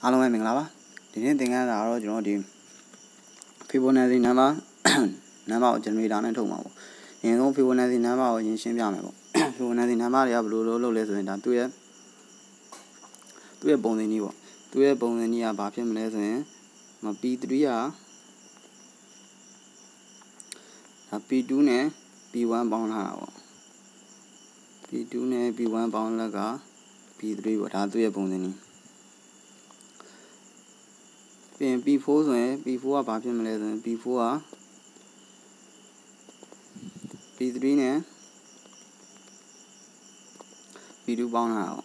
Alo em mình là ba. Thì nên tiếng Anh là rồi chúng nó đi. Fibonacci number generator này thông mà. Nhưng không Fibonacci number nhìn xem ra mày bộ. Fibonacci number thì lâu lấy rồi đã tôi bông này nhiều. Tôi bông này nhiều bao nhiêu lấy rồi mà P3 à. P2 này P1 bao nhiêu P2 này P1 bao nhiêu là cả P3 bộ đã tôi bông này nhiều. P4 rồi P4 bao nhiêu lấy rồi P4 à P3 này P2 bao nhiêu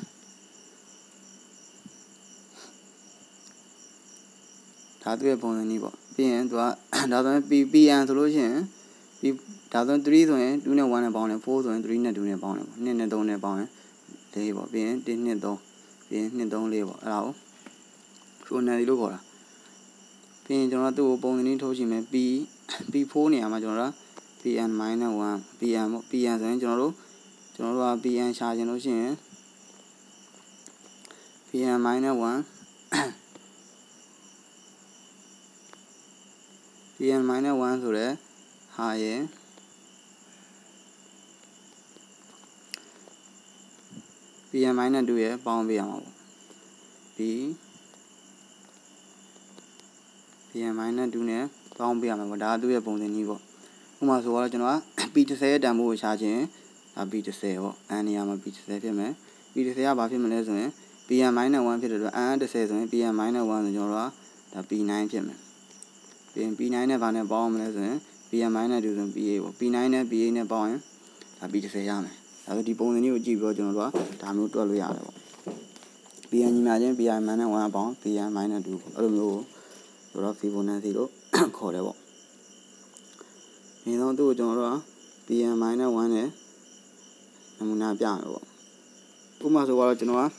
đã tôi bông này nhiều. P đó đã tôi PN thôi chứ. đã tôi 3 rồi 2 này 1 bao nhiêu 4 rồi 3 này 2 này bao nhiêu 2 này 2 này bao nhiêu đây bộ PN 1 này 2 PN 1 2 lấy bộ áo số này lúc gọi là PN cho nó tôi bông này thôi chứ mà P4 này mà cho nó PN minus 1 PN rồi cho nó PN xa cho nó chứ PN minus 1 PN minus 1 rồi đấy 2 PN minus 2 bao nhiêu mà PN minus 2 này bao nhiêu mà đã tôi bông này nhiều hôm mà số là cho nó P10 đam mô xa chứ là P10 bộ anh em mà P10 phía mẹ P10 bao nhiêu mà lấy rồi PN minus 1 phía rồi anh được xe rồi PN minus 1 rồi cho nó là P9 phía mẹ P9 này bao nhiêu bao nhiêu rồi PN minus 2 rồi PA bộ P9 này PA này bao nhiêu là P10 ra mẹ là đi bông này nhiều chỉ bao cho nó đam mô tôi lấy rồi PN như mà chứ PN minus 1 bao PN minus 2 ở đâu rồi Fibonacci đó khó đấy bộ nên nó tôi cho nó PN minus 1 này nằm nằm piang rồi cũng mà số vào cho nó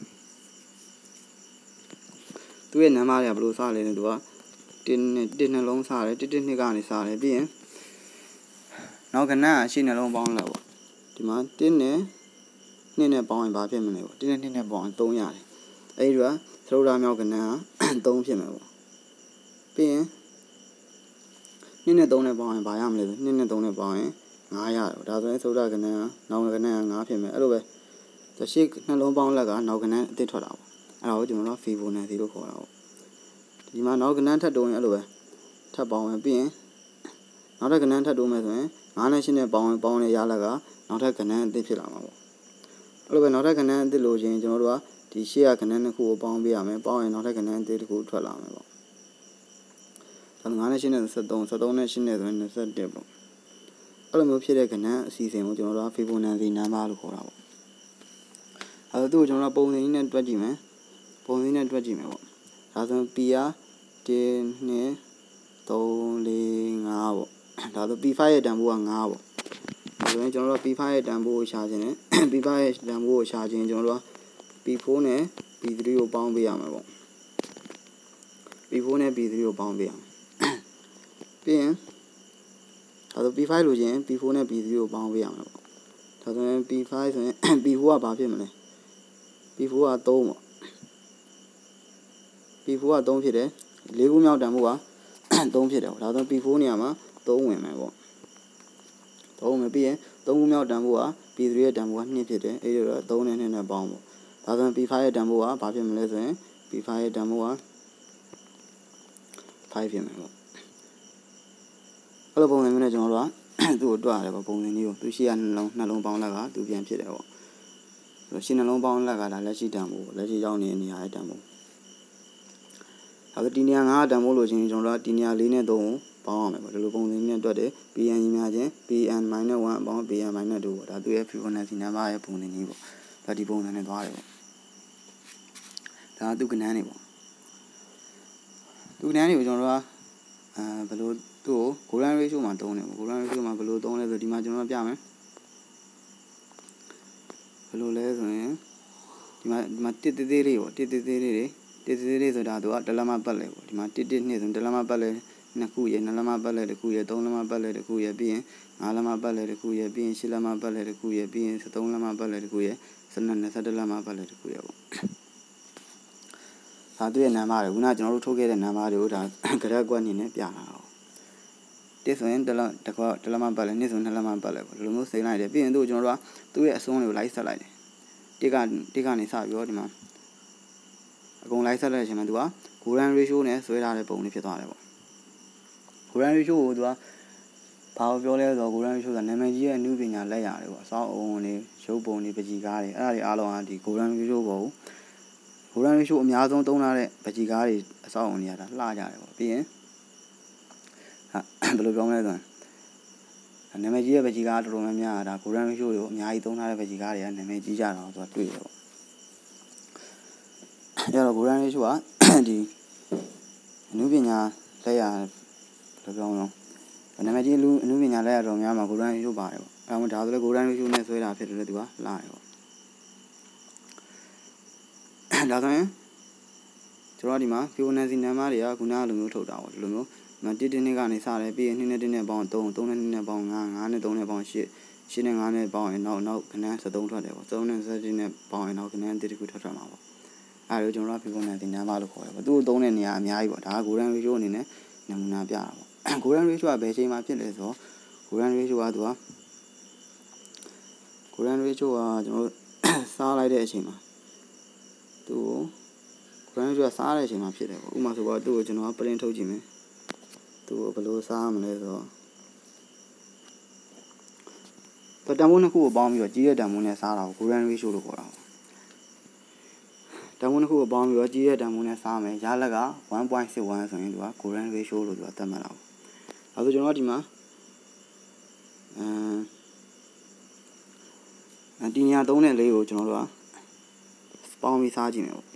tôi nằm mà là sao lên đó tin là long sao đấy tin này cái này sao đấy biết nó cái nào xin là long bóng là thì mà tin này bóng bao nhiêu mình này tin này bóng tông nhà ấy rồi sau đó nhau cái nào tông phiền mà biết nên tông này bóng bao nhiêu mình nên tông này bóng ngã rồi đó rồi sau đó cái nào nó cái nào ngã phiền mà ở đâu vậyจะชิกนั่นลงบ้องแล้วก็นอกกันนั้นติดถอดเอาเราจะมาฟีบูนะที่ลูกขอเราဒီမှာနောက်ကဏ္ဍထပ်တိုးရင်အဲ့လိုပဲထပ်ပေါင်းရင်ပြီးရင်နောက်ထပ်ကဏ္ဍထပ်တိုးမယ်ဆိုရင်9နဲ့10နဲ့ပေါင်းရင်ရလာကနောက်ထပ်ကဏ္ဍအသစ်ဖြစ်လာမှာပေါ့အဲ့လိုပဲနောက်ထပ်ကဏ္ဍအသစ်လို့ချင်းကျွန်တော်တို့ကဒီရှေ့ကကဏ္ဍနှစ်ခုကိုပေါင်းပေးရမယ်ပေါင်းရင်နောက်ထပ်ကဏ္ဍအသစ်တစ်ခုထွက်လာမယ်ပေါ့ဒါ9နဲ့10နဲ့73 73နဲ့10နဲ့ဆိုရင်21ပေါ့အဲ့လိုမျိုးဖြစ်တဲ့ကဏ္ဍအစီအစဉ်ကိုကျွန်တော်တို့က Fibonacci number လို့ခေါ်တာပေါ့အဲ့တော့ကျွန်တော်ပုံစံနဲ့တွက်ကြည့်မယ်ပုံစံနဲ့တွက်ကြည့်မယ်ပေါ့ဒါဆို P က1 2 3 4 5ပေါ့ဒါဆို P5 ရဲ့တန်ဖိုးက5ပေါ့ဒါဆိုရင်ကျွန်တော်တို့ P5 ရဲ့တန်ဖိုးကိုရှာခြင်းနဲ့ P5 ရဲ့တန်ဖိုးကိုရှာခြင်းကျွန်တော်တို့က P4 နဲ့ P3 ကိုပေါင်းပေးရမှာပေါ့ P4 နဲ့ P3 ကိုပေါင်းပေးရမယ်ပြီးရင်ဒါဆို P5 လို့ချင်း P4 နဲ့ P3 ကိုပေါင်းပေးရမှာပေါ့ဒါဆိုရင် P5 ဆိုရင် P4 ကဘာဖြစ်မလဲ P4 က3ပေါ့ P4 က3ဖြစ်တယ်၄ခုမြောက်တန်ဖိုးက3ဖြစ်တယ်ပေါ့ဒါဆို P4 နေရာမှာ3ဝင်မယ်ပေါ့3ဝင်ပြီးရင်3ခုမြောက်တန်ဖိုးက P3 ရဲ့တန်ဖိုးက2ဖြစ်တယ်အဲ့ဒါ3နဲ့2နဲ့ပေါင်းပေါ့ဒါဆိုရင် P5 ရဲ့တန်ဖိုးကဘာဖြစ်မလဲဆိုရင် P5 ရဲ့တန်ဖိုးက5ဖြစ်မယ်ပေါ့အဲ့လိုပုံစံမျိုးနဲ့ကျွန်တော်တို့ကသူ့ကိုတွက်ရတယ်ပေါ့ပုံစံလေးကိုသူရှိရနှလုံးပေါင်းလက်ကသူပြန်ဖြစ်တယ်ပေါ့ရှင်းနှလုံးပေါင်းလက်ကဒါလက်ရှိတန်ဖိုးလက်ရှိရောက်နေတဲ့နေရာရဲ့တန်ဖိုးဒါဆိုဒီနေရာ9တန်ဖိုးလို့ချင်းကျွန်တော်တို့ကဒီနေရာ4နဲ့3ကိုပေါင်းအောင်မယ်ပေါ့ဒီလိုပုံစံနဲ့တွက်တယ် PN ကြီးများချင်း PN - 1ပေါင်း PN - 2ပေါ့ဒါသူရဲ့ Fibonacci number ရဲ့ပုံစံကြီးပေါ့ဒါဒီပုံစံနဲ့သွားတယ်ပေါ့ဒါသူကဏ္ဍနေပေါ့သူကဏ္ဍနေကိုကျွန်တော်တို့ကဘယ်လိုသူ့ကို golden ratio မှာသုံးတယ်ပေါ့ golden ratio မှာဘယ်လိုသုံးလဲဆိုဒီမှာကျွန်တော်တို့ပြမယ်ဘယ်လိုလဲဆိုရင်ဒီမှာတစ်သေးသေးလေးပေါ့တစ်သေးသေးလေးဆိုတာသူကတလက်မပတ်လဲပေါ့ဒီမှာ1 2ဆိုတလက်မပတ်လဲ2ခုရယ်2လက်မပတ်လဲတစ်ခုရယ်3လက်မပတ်လဲတစ်ခုရယ်ပြီးရင်5လက်မပတ်လဲတစ်ခုရယ်ပြီးရင်6လက်မပတ်လဲတစ်ခုရယ်ပြီးရင်13လက်မပတ်လဲတစ်ခုရယ်12 21လက်မပတ်လဲတစ်ခုရယ်ပေါ့ဒါသူ့ရဲ့နာမတွေခုနကျွန်တော်တို့ထုတ်ခဲ့တဲ့နာမတွေကိုဒါကြက်ကွက်အနေနဲ့ပြလာတာတစ်ဆိုရင်တလက်မပတ်လဲနှစ်ဆိုနှစ်လက်မပတ်လဲပေါ့ဒီလိုမျိုးစိမ့်လိုက်တယ်ပြီးရင်တို့ကျွန်တော်တို့ကသူ့ရဲ့အစွန်းတွေကိုလိုက်ဆက်လိုက်တယ်တစ်ကနေစပြီးတော့ဒီမှာအကုန်လိုက်ဆက်လိုက်တဲ့အချိန်မှာသူက golden ratio နဲ့ဆွဲထားတဲ့ပုံလေးဖြစ်သွားတယ်ပေါ့ golden ratio ကိုသူကဘာပြောလဲဆိုတော့ golden ratio ကနာမည်ကြီးရဲ့အနုပညာလက်ရာတွေပေါ့အစောက်အုံတွေရုပ်ပုံတွေပကြီးကားတွေအဲ့ဒါတွေအားလုံးကဒီ golden ratio ပေါ့ golden ratio အများဆုံးသုံးထားတဲ့ပကြီးကားတွေအစောက်အုံတွေကဒါလှကြတယ်ပေါ့ပြီးရင်ဘယ်လိုပြောမလဲဆိုရင်နာမည်ကြီးရဲ့ပကြီးကားတော်တော်များများဒါ golden ratio တွေကိုအများကြီးသုံးထားတဲ့ပကြီးကားတွေကနာမည်ကြီးကြတာဆိုတော့တွေ့ရပေါ့အဲ့တော့ golden ratio ကဒီအနုပညာလက်ရာဘယ်လိုပြောမလဲနာမည်ကြီးအနုပညာလက်ရာတော်များမှာ golden ratio ပါတယ်ပေါ့အဲ့ဒါမှဒါဆိုလဲ golden ratio နဲ့ဆွဲတာဖြစ်တယ်လေသူကလှတယ်ပေါ့ဒါဆိုရင်ကျွန်တော်ဒီမှာ Fibonacci နံပါတ်တွေကခုနကလိုမျိုးထုတ်တာပေါ့ဒီလိုမျိုး1နဲ့ကနေစတယ်ပြီးရင်2နဲ့1နဲ့ပေါင်း3 3နဲ့2နဲ့ပေါင်း5 5နဲ့3နဲ့ပေါင်း8 8နဲ့5နဲ့ပေါင်းရင်နောက်ခဏ73ထွက်တယ်ပေါ့3နဲ့7နဲ့ပေါင်းရင်နောက်ခဏ1တစ်ခုထွက်မှာပေါ့အဲ့ဒါကိုကျွန်တော်တို့ Fibonacci နံပါတ်လို့ခေါ်တယ်ပေါ့သူ့ကိုသုံးတဲ့နေရာအများကြီးပေါ့ဒါက golden ratio အနေနဲ့နမူနာပြတာပေါ့ golden ratio ကဘယ်အချိန်မှာဖြစ်လဲဆိုတော့ golden ratio ကသူက golden ratio ကကျွန်တော်စားလိုက်တဲ့အချိန်မှာသူ့ကို golden ratio ကစားတဲ့အချိန်မှာဖြစ်တယ်ပေါ့ဥပမာဆိုတော့သူ့ကိုကျွန်တော် print ထုတ်ကြည့်မယ်သူ့ကိုဘယ်လိုစားမလဲဆိုတော့တန်ဖိုးနှစ်ခုကိုပေါင်းပြီးတော့ကြီးတဲ့တန်ဖိုးနဲ့စားတာကို golden ratio လို့ခေါ်တာပေါ့တန်ဖိုးနှစ်ခုကိုပေါင်းပြီးတော့ကြီးတဲ့တန်ဖိုးနဲ့စားမယ်ရလက်က 1.61 ဆိုရင်သူက golden ratio လို့သူကသတ်မှတ်တာပေါ့အဲဆိုကျွန်တော်ဒီမှာဒီနေရာ3နဲ့4ကိုကျွန်တော်တို့ကပေါင်းပြီးစားကြည့်မယ်ပေါ့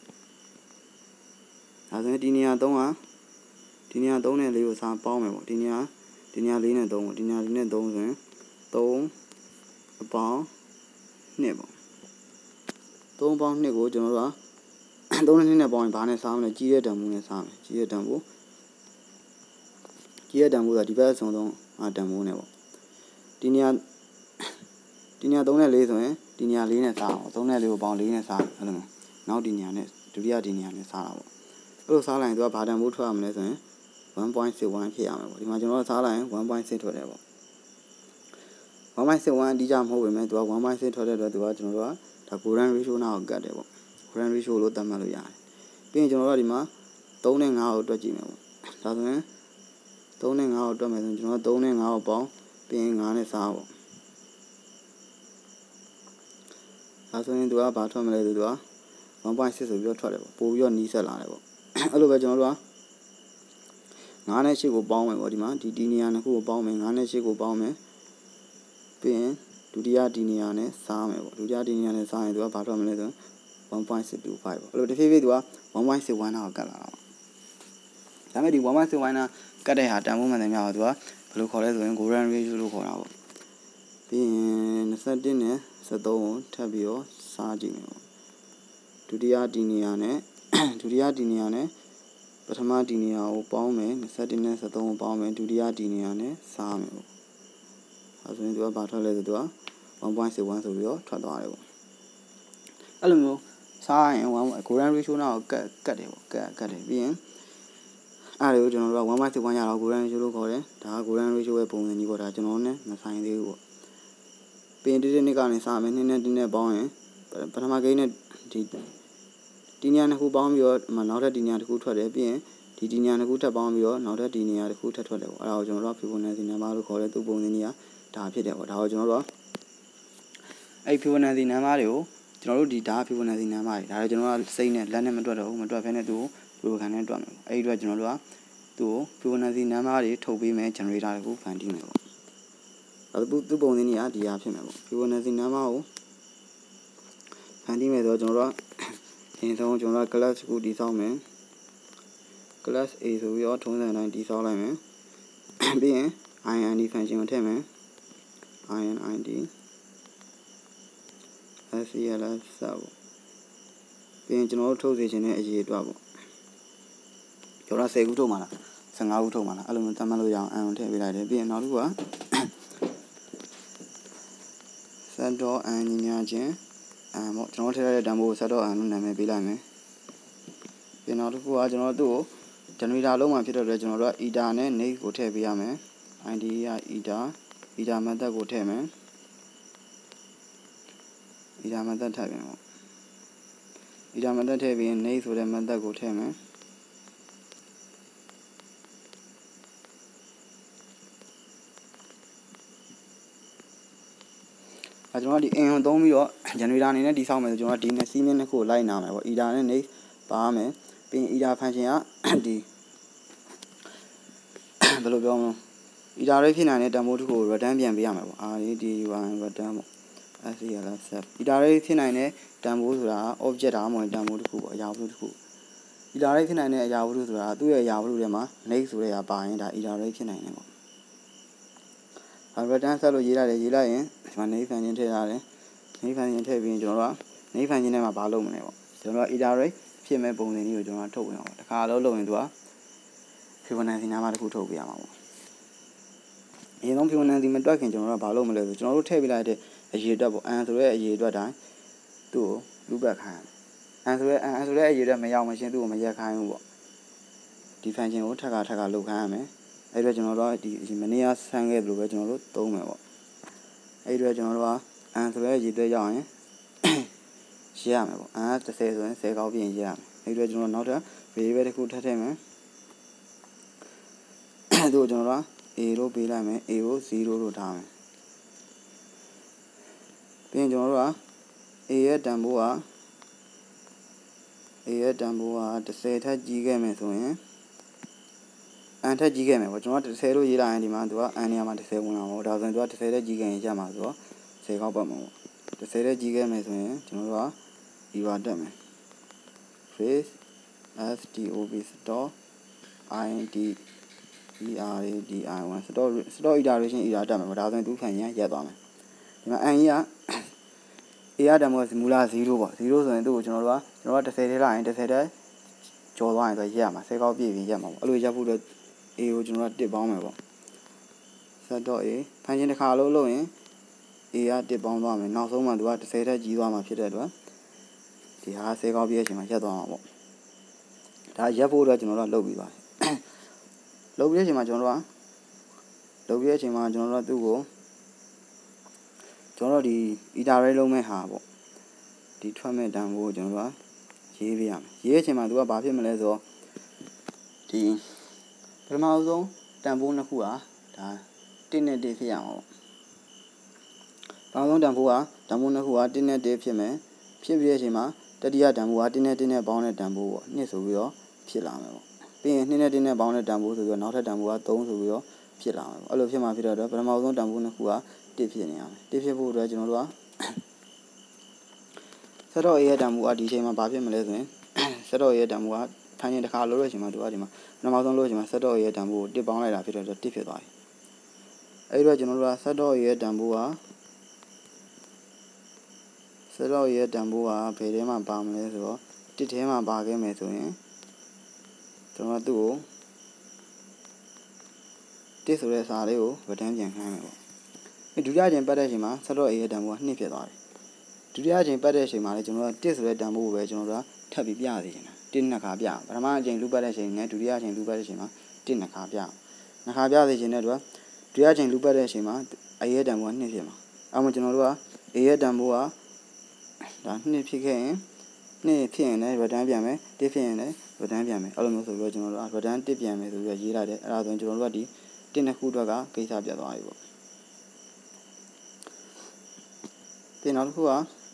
ဒါဆိုရင်ဒီနေရာ3ကဒီနေရာ3နဲ့4ကိုစားပေါင်းမယ်ပေါ့ဒီနေရာ4နဲ့3ပေါ့ဒီနေရာ4နဲ့3ဆိုရင်3အပေါင်း2ပေါ့3ပေါင်း2ကိုကျွန်တော်တို့က3နဲ့2နဲ့ပေါင်းရင်ဘာနဲ့စားမလဲကြီးတဲ့တန်ဖိုးနဲ့စားမယ်ကြီးတဲ့တန်ဖိုးကဒီဘက်အစုံဆုံးတန်ဖိုးနဲ့ပေါ့ဒီနေရာ3နဲ့4ဆိုရင်ဒီနေရာ4နဲ့စားအောင်3နဲ့4ကိုပေါင်း4နဲ့စားအဲ့လိုနောက်ဒီနေရာနဲ့ဒုတိယဒီနေရာနဲ့စားတာပေါ့အဲ့လိုစားလိုက်ရင်သူကဘာတန်ဖိုးထွက်ရမလဲဆိုရင်1.61 ဖြစ်ရမယ်ပေါ့ဒီမှာကျွန်တော်စားလိုက်ရင်1.6 ထွက်တယ်ပေါ့1.61 အတိအကျမဟုတ်ပေမဲ့သူက1.6 ထွက်တဲ့အတွက်သူကကျွန်တော်တို့ကဒါ golden ratio နာကိုကတ်တယ်ပေါ့ golden ratio လို့သတ်မှတ်လို့ရတယ်ပြီးရင်ကျွန်တော်တို့ဒီမှာ3နဲ့5ကိုတွက်ကြည့်မယ်ပေါ့ဒါဆိုရင်3နဲ့5ကိုတွက်မယ်ဆိုရင်ကျွန်တော်3နဲ့5ကိုပေါင်းပြီးရင်5နဲ့စားပေါ့ဒါဆိုရင်သူကဘာထွက်မလဲဆိုတော့ 1.6 ဆိုပြီးတော့ထွက်တယ်ပေါ့ပို့ပြီးတော့နီးစက်လာတယ်ပေါ့အဲ့လိုပဲကျွန်တော်တို့က9နဲ့8ကိုပေါင်းမယ်ပေါ့ဒီမှာဒီနေရာနှစ်ခုကိုပေါင်းမယ်9နဲ့8ကိုပေါင်းမယ်ပြီးရင်ဒုတိယဒီနေရာနဲ့စားမယ်ပေါ့ဒုတိယဒီနေရာနဲ့စားရင်သူကဘာထွက်မလဲဆို1.625ပေါ့အဲ့လိုတစ်ဖြည်းဖြည်းသူက 1.61 နာကိုကတ်လာတာပေါ့ဒါပေမဲ့ဒီ 1.61 နာကတ်တဲ့ဟာတန်ဖိုးမှန်တယ်များတော့သူကဘယ်လိုခေါ်လဲဆိုရင် golden ratio လို့ခေါ်တာပေါ့ပြီးရင်21နဲ့73ကိုထပ်ပြီးတော့စားကြည့်မယ်ပေါ့ဒုတိယဒီနေရာနဲ့ပထမဒီနေရာကိုပေါင်းမယ်21နဲ့73ကိုပေါင်းမယ်ဒုတိယဒီနေရာနဲ့စားမယ်ပေါ့အဲဆိုရင်သူကဘာထွက်လဲဆိုတော့ 1.61 ဆိုပြီးတော့ထွက်သွားတယ်ပေါ့အဲ့လိုမျိုးစားရင်golden ratio နာကိုကတ်တယ်ပေါ့ကတ်တယ်ပြီးရင်အဲ့ဒါကိုကျွန်တော်တို့က 1.61 ရတော့ golden ratio လို့ခေါ်တယ်ဒါက golden ratio ရဲ့ပုံစံကြီးပေါ့ဒါကျွန်တော်နဲ့မဆိုင်သေးဘူးပေါ့ပြီးရင်ဒီနေ့ကနေစားမယ်2နဲ့1နဲ့ပေါင်းရင်ပထမဂိမ်းနဲ့ဒီနေရာနှစ်ခုပေါင်းပြီးတော့နောက်ထပ်ဒီနေရာတစ်ခုထွက်တယ်ပြီးရင်ဒီနေရာနှစ်ခုထပ်ပေါင်းပြီးတော့နောက်ထပ်ဒီနေရာတစ်ခုထပ်ထွက်တယ်ပေါ့အဲ့ဒါကိုကျွန်တော်တို့ Fibonacci နံပါတ်လို့ခေါ်တယ်သူ့ပုံစံကြီးကဒါဖြစ်တယ်ပေါ့ဒါကိုကျွန်တော်တို့အဲ့ Fibonacci နံပါတ်တွေကိုကျွန်တော်တို့ဒီဒါ Fibonacci နံပါတ်တွေဒါလည်းကျွန်တော်တို့စိတ်နဲ့လက်နဲ့မတွက်တော့ဘူးမတွက်ဖဲနဲ့သူ့ကို program နဲ့တွက်မယ်ပေါ့အဲ့ဒီအတွက်ကျွန်တော်တို့ကသူ့ကို Fibonacci နံပါတ်တွေထုတ်ပေးမယ် generator တွေကိုဖန်တီးမယ်ပေါ့အဲ့သူ့ပုံစံကြီးကဒီဟာဖြစ်မယ်ပေါ့ Fibonacci နံပါတ်ကိုဖန်တီးမယ်ဆိုတော့ကျွန်တော်တို့ကအရင်ဆုံးကျွန်တော်တို့ class ကိုတည်ဆောက်မယ် class A ဆိုပြီးတော့ထုံးစံတိုင်းတည်ဆောက်လိုက်မယ်ပြီးရင် IND function ကိုထည့်မယ် IND SCLS ပေါ့ပြီးရင်ကျွန်တော်တို့ထုတ်စေချင်တဲ့အရေးအတွက်ပေါ့ကျွန်တော်10ခုထုတ်မှာလား15ခုထုတ်မှာလားအဲ့လိုမျိုးသတ်မှတ်လို့ရအောင် n ကိုထည့်ပေးလိုက်တယ်ပြီးရင်နောက်တစ်ခုက set.n ညီညာချင်းပေါ့ကျွန်တော်ထည့်ရတဲ့တန်ဖိုးကို set.n လို့နာမည်ပေးလိုက်မယ်ပြင်တော့တစ်ခုကကျွန်တော်တို့ generator လုံးမှာဖြစ်တော့လေကျွန်တော်တို့က eta နဲ့ name ကိုထည့်ပေးရမယ် id က eta method ကိုထည့်မယ် eta method ထည့်ပြန်ပေါ့ eta method ထည့်ပြီး name ဆိုတဲ့ method ကိုထည့်မယ်ကျွန်တော်ဒီ in ကိုသုံးပြီးတော့ generator အနေနဲ့တည်ဆောက်မယ်ဆိုကျွန်တော်ဒီနဲ့ စီးမင်းနှစ်ခုကိုလိုက်နာမယ်ပေါ့ eta နဲ့ name ပါမယ်ပြီးရင် eta function ကဒီ ဘယ်လိုပြောမလဲ eta ရေးဖြစ်နိုင်တဲ့တန်ဖိုးတစ်ခုကို return ပြန်ပေးရမယ်ပေါ့ return ပေါ့ sclf eta ရေးဖြစ်နိုင်တဲ့တန်ဖိုးဆိုတာ object ဒါမှမဟုတ်တန်ဖိုးတစ်ခုပေါ့အရာဝတ္ထုတစ်ခု eta ရေးဖြစ်နိုင်တဲ့အရာဝတ္ထုဆိုတာသူ့ရဲ့အရာဝတ္ထုထဲမှာ name ဆိုတဲ့အရာပါရင်ဒါ eta ရေးဖြစ်နိုင်တယ်ပေါ့ return ဆက်လို့ရေးလိုက်ရင်ဒီမှာ name function ထည့်ရတယ် name function ထည့်ပြီးရင်ကျွန်တော်တို့က name function ထဲမှာဘာလုပ်မလဲပေါ့ကျွန်တော်တို့ eta ရေးဖြစ်မဲ့ပုံစံလေးကိုကျွန်တော်ထုတ်ဝင်အောင်ပေါ့တစ်ခါလုံးလုပ်ရင်သူက Fibonacci နာမတစ်ခုထုတ်ပြရမှာပေါ့အရင်ဆုံး Fibonacci မတွက်ခင်ကျွန်တော်တို့ကဘာလုပ်မလဲဆိုကျွန်တော်တို့ထည့်ပြလိုက်တဲ့အရေအတွက်ပေါ့ n ဆိုတဲ့အရေအတွက်တိုင်းသူ့ကို loop back ခိုင်းရမယ် n ဆိုတဲ့အရေအတွက်မရောက်မချင်းသူ့ကိုမရက်ခိုင်းဘူးပေါ့ဒီ function ကိုထပ်ခါလုပ်ခိုင်းရမယ်အဲ့တော့ကျွန်တော်တို့ကဒီမနေ့ကဆန်းခဲ့သလိုပဲကျွန်တော်တို့သုံးမယ်ပေါ့အဲ့တော့ကျွန်တော်တို့က n ဆိုတဲ့အရေအတွက်ရောက်ရင်ရေးရမယ်ပေါ့ n က30ဆိုရင်10ကောက်ပြင်ရေးရမယ်အဲ့တော့ကျွန်တော်နောက်ထပ် variable တစ်ခုထပ်ထည့်မယ်သူ့ကိုကျွန်တော်တို့က a လို့ပေးလိုက်မယ် a ကို 0 လို့ထားမယ်ပြီးရင်ကျွန်တော်တို့က a ရဲ့တန်ဖိုးက30ထပ်ကြီးခဲ့မယ်ဆိုရင် n ထပ်ကြီးခဲ့မယ်ပေါ့ကျွန်တော်က30လို့ရေးလိုက်ရင်ဒီမှာသူက n နေရာမှာ30ဝင်လာမှာပေါ့ဒါဆိုရင်သူက30ထပ်ကြီးခဲ့ရင်ရမှာဆိုတော့10ကောက်ပတ်မှာပေါ့30ထပ်ကြီးခဲ့မယ်ဆိုရင်ကျွန်တော်တို့ကဒီပါတက်မယ် phrase stop store id eradi1 store iteration error တက်မယ်ပေါ့ဒါဆိုရင်သူခံရင်ရက်သွားမယ်ဒီမှာ n ကြီးက a ရတန်ဖိုးမူလ0ပေါ့0ဆိုရင်သူ့ကိုကျွန်တော်တို့က30ထည့်လိုက်ရင်30ထည့်ကျော်သွားရင်ဆိုရက်ရမှာ10ကောက်ပြည့်ပြီးရက်မှာပေါ့အဲ့လိုရက်ဖို့အတွက် a ကိုကျွန်တော်တို့တစ်ပေါင်းမယ်ပေါ့ set.a ဖန်ရှင်တစ်ခါလုံးလုပ်ရင် a ကတစ်ပေါင်းသွားမယ်နောက်ဆုံးမှသူက30ထည့်ကြီးသွားမှာဖြစ်တဲ့အတွက်ဒီဟာ10ကောက်ပြည့်အချိန်မှာရက်သွားမှာပေါ့ဒါရက်ဖို့အတွက်ကျွန်တော်တို့လုပ်ပြီးသွားတယ်လုပ်ပြီးတဲ့အချိန်မှာကျွန်တော်တို့ကသူ့ကိုကျွန်တော်တို့ဒီ eta array လုံးမဲ့ဟာပေါ့ဒီထွက်မဲ့တန်ဖိုးကိုကျွန်တော်တို့ကရေးပေးရမယ်ရေးတဲ့အချိန်မှာသူကဘာဖြစ်မလဲဆိုတော့ဒီပထမဆုံးတန်ဖိုးနှစ်ခုဟာဒါ1နဲ့1ဖြစ်ရမှာပေါ့ပထမဆုံးတန်ဖိုးနှစ်ခုဟာ1နဲ့1ဖြစ်မယ်ဖြစ်ပြီးတဲ့အချိန်မှာတတိယတန်ဖိုးက1နဲ့1နဲ့ပေါင်းတဲ့တန်ဖိုးပေါ့2ဆိုပြီးတော့ဖြစ်လာမယ်ပေါ့ပြီးရင်2နဲ့1နဲ့ပေါင်းတဲ့တန်ဖိုးဆိုပြီးတော့နောက်ထပ်တန်ဖိုးက3ဆိုပြီးတော့ဖြစ်လာမယ်ပေါ့အဲ့လိုဖြစ်မှဖြစ်တော့ပထမဆုံးတန်ဖိုးနှစ်ခုက1ဖြစ်နေရမယ်1ဖြစ်ဖို့အတွက်ကျွန်တော်တို့ကဆက်တော့ a ရဲ့တန်ဖိုးကဒီအချိန်မှာဘာဖြစ်မလဲဆိုရင်ဆက်တော့ a ရဲ့တန်ဖိုးကဖန်ရှင်တစ်ခါလို့တဲ့အချိန်မှာသူကဒီမှာပထမဆုံးလို့အချိန်မှာဆက်တော့ a ရဲ့တန်ဖိုးကို1ပေါင်းလိုက်တာဖြစ်တော့1ဖြစ်သွားပြီအဲ့တော့ကျွန်တော်တို့ကဆက်တော့ a ရဲ့တန်ဖိုးကဘယ်ထဲမှာပါမလဲဆိုတော့1ထဲမှာပါခဲ့မယ်ဆိုရင်ကျွန်တော်ကသူ့ကို1ဆိုတဲ့စာလေးကို return ပြန်ခိုင်းမယ်ပေါ့ဒုတိယအချိန်ပတ်တဲ့အချိန်မှာဆက်တော့ a ရဲ့တန်ဖိုးက2ဖြစ်သွားတယ်ဒုတိယအချိန်ပတ်တဲ့အချိန်မှာလည်းကျွန်တော်က1ဆိုတဲ့တန်ဖိုးကိုပဲကျွန်တော်တို့ကထပ်ပြီးပြစေချင်တာ1နှစ်ခါပြပထမအချိန်လူပတ်တဲ့အချိန်နဲ့ဒုတိယအချိန်လူပတ်တဲ့အချိန်မှာ1နှစ်ခါပြစေချင်တဲ့အတွက်ဒုတိယအချိန်လူပတ်တဲ့အချိန်မှာ a ရဲ့တန်ဖိုးက2ဖြစ်မှာအဲမှာကျွန်တော်တို့က a ရဲ့တန်ဖိုးကဒါ2ဖြစ်ခဲ့ရင်2ဖြစ်ရင်လည်း return ပြန်မယ်1ဖြစ်ရင်လည်း return ပြန်မယ်အဲ့လိုမျိုးဆိုပြီးတော့ကျွန်တော်တို့က return 1ပြန်မယ်ဆိုပြီးတော့ရေးလိုက်တယ်အဲ့ဒါဆိုရင်ကျွန်တော်တို့ကဒီ1နှစ်ခုအတွက်ကကိစ္စပြတ်သွားပြီပေါ့ဒီနောက်တစ်ခုက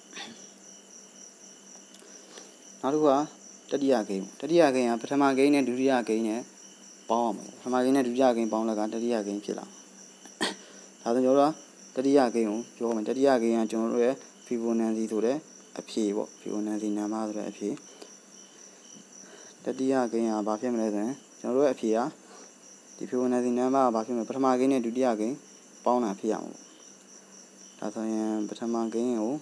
တတိယဂိမ်းကပထမဂိမ်းနဲ့ဒုတိယဂိမ်းနဲ့ပေါင်းအောင်ပါပထမဂိမ်းနဲ့ဒုတိယဂိမ်းပေါင်းလက်ကတတိယဂိမ်းဖြစ်လာဒါဆိုကျွန်တော်တို့ကတတိယဂိမ်းကိုပြောမယ်တတိယဂိမ်းကကျွန်တော်တို့ရဲ့ Fibonacci ဆိုတဲ့အဖြေပေါ့ Fibonacci နံပါတ်ဆိုတဲ့အဖြေတတိယဂိမ်းကဘာဖြစ်မလဲဆိုရင်ကျွန်တော်တို့ရဲ့အဖြေကဒီ Fibonacci နံပါတ်ကဘာဖြစ်မလဲပထမဂိမ်းနဲ့ဒုတိယဂိမ်းပေါင်းတာဖြစ်ရမှာပေါ့ဒါဆိုရင်ပထမဂိမ်းကို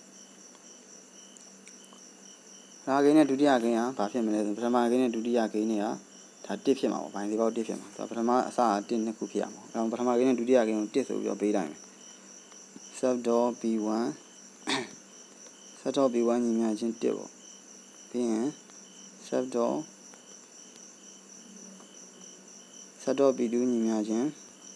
ဒါဂိမ်းနဲ့ဒုတိယဂိမ်းကဘာဖြစ်မလဲဆိုပထမဂိမ်းနဲ့ဒုတိယဂိမ်းတွေကဒါ1ဖြစ်မှာပေါ့ဘိုင်းစီပေါက်1ဖြစ်မှာဆိုပထမအစက1နှစ်ခုဖြစ်ရမှာအဲ့တော့ပထမဂိမ်းနဲ့ဒုတိယဂိမ်းကို1ဆိုပြီးတော့ပေးလိုက်မယ် sub.b1 ညီမျှချင်း1ပေါ့ပြီးရင် sub dot b2 ညီမျှခြင်း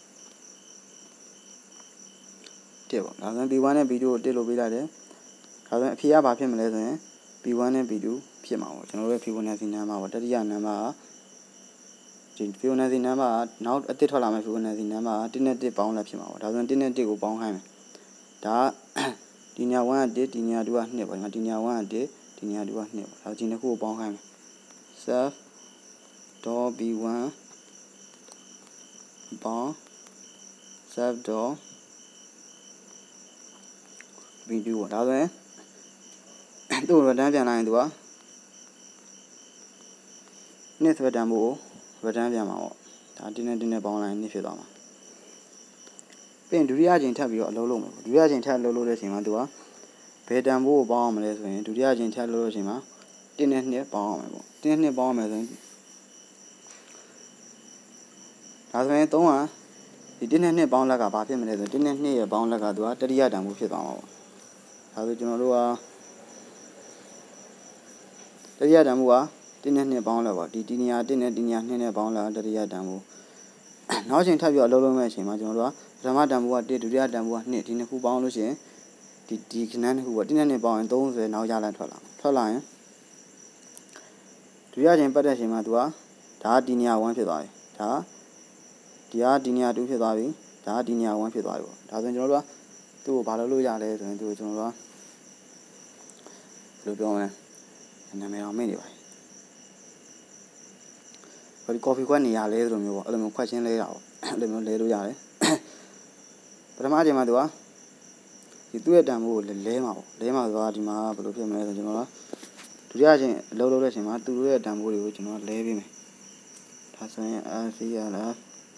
တစ်ပေါ့ဒါဆိုရင် b1 နဲ့ b2 ကိုတစ်လို့ပေးလိုက်တယ်ဒါဆိုရင်အဖြေကဘာဖြစ်မလဲဆိုရင် b1 နဲ့ b2 ဖြစ်မှာပေါ့ကျွန်တော်တို့ Fibonacci number ပေါ့တတိယ number ကဒီ Fibonacci number ကနောက်အသစ်ထွက်လာမယ့် Fibonacci number က1နဲ့1ပေါင်းလိုက်ဖြစ်မှာပေါ့ဒါဆိုရင်1နဲ့1ကိုပေါင်းခိုင်းမယ်ဒါဒီညာ1က1ဒီညာ2က2ပေါ့ဒီညာ1က1ဒီညာ2က2ပေါ့ဒါဒီနှစ်ခုကိုပေါင်းခိုင်းမယ် self dot b1 ပေါင်း self dot b2 ပေါ့ဒါဆိုရင်သူ့ကို return ပြန်လိုက်ရင်သူကနှစ်ဆိုတဲ့တန်ဖိုးကို return ပြန်မှာပေါ့ဒါ1နဲ့1နဲ့ပေါင်းလိုက်ရင်နှစ်ဖြစ်သွားမှာပြီးရင်ဒုတိယအချိန်ထပ်ပြီးတော့အလုပ်လုပ်မယ်ပေါ့ဒုတိယအချိန်ထပ်လုပ်လို့တဲ့အချိန်မှာသူကဘယ်တန်ဖိုးကိုပေါင်းအောင်မလဲဆိုရင်ဒုတိယအချိန်ထပ်လုပ်လို့အချိန်မှာ1နဲ့2ပေါင်းအောင်မယ်ပေါ့1နဲ့2ပေါင်းအောင်မယ်ဆိုရင်ဒါဆိုရင်3ကဒီ1နဲ့2ပေါင်းလက်ကဘာဖြစ်မလဲဆိုရင်1နဲ့2ရဲ့ပေါင်းလက်ကသူကတတိယတန်ဖိုးဖြစ်သွားမှာပေါ့ဒါဆိုကျွန်တော်တို့ကတတိယတန်ဖိုးက1နဲ့2ပေါင်းလက်ပေါ့ဒီနေရာ1နဲ့ဒီနေရာ2နဲ့ပေါင်းလက်ကတတိယတန်ဖိုးနောက်ချိန်ထပ်ပြီးအလုပ်လုပ်မယ့်အချိန်မှာကျွန်တော်တို့ကပထမတန်ဖိုးက1ဒုတိယတန်ဖိုးက2ဒီနှစ်ခုပေါင်းလို့ရှိရင်ဒီခဏနှစ်ခုပေါ့1နဲ့2ပေါင်းရင်30နောက်ရလိုက်ထွက်လာရင်ဒုတိယချိန်ပတ်တဲ့အချိန်မှာသူကဒါကဒီနေရာ1ဖြစ်သွားပြီဒါဒီကဒီနေရာ2ဖြစ်သွားပြီဒါကဒီနေရာ1ဖြစ်သွားပြီပေါ့ဒါဆိုရင်ကျွန်တော်တို့ကသူ့ကိုဘာလုပ်လို့ရလဲဆိုရင်သူ့ကိုကျွန်တော်တို့ကဘယ်လိုပြောမလဲနာမည်အောင်မေ့နေပါဘူးဒီ coffee ခွက်နေရာလဲဆိုလိုမျိုးပေါ့အဲ့လိုမျိုးခွက်ချင်းလဲတာပေါ့အဲ့လိုမျိုးလဲလို့ရတယ်ပထမအချိန်မှာသူကဒီသူ့ရဲ့တန်ဖိုးကိုလဲမှာပေါ့လဲမှာဆိုတာဒီမှာဘယ်လိုဖြစ်မလဲဆိုကျွန်တော်တို့ဒုတိယအချိန်အလုပ်လုပ်တဲ့အချိန်မှာသူတို့ရဲ့တန်ဖိုးတွေကိုကျွန်တော်လဲပေးမယ်ဒါဆိုရင် RCLF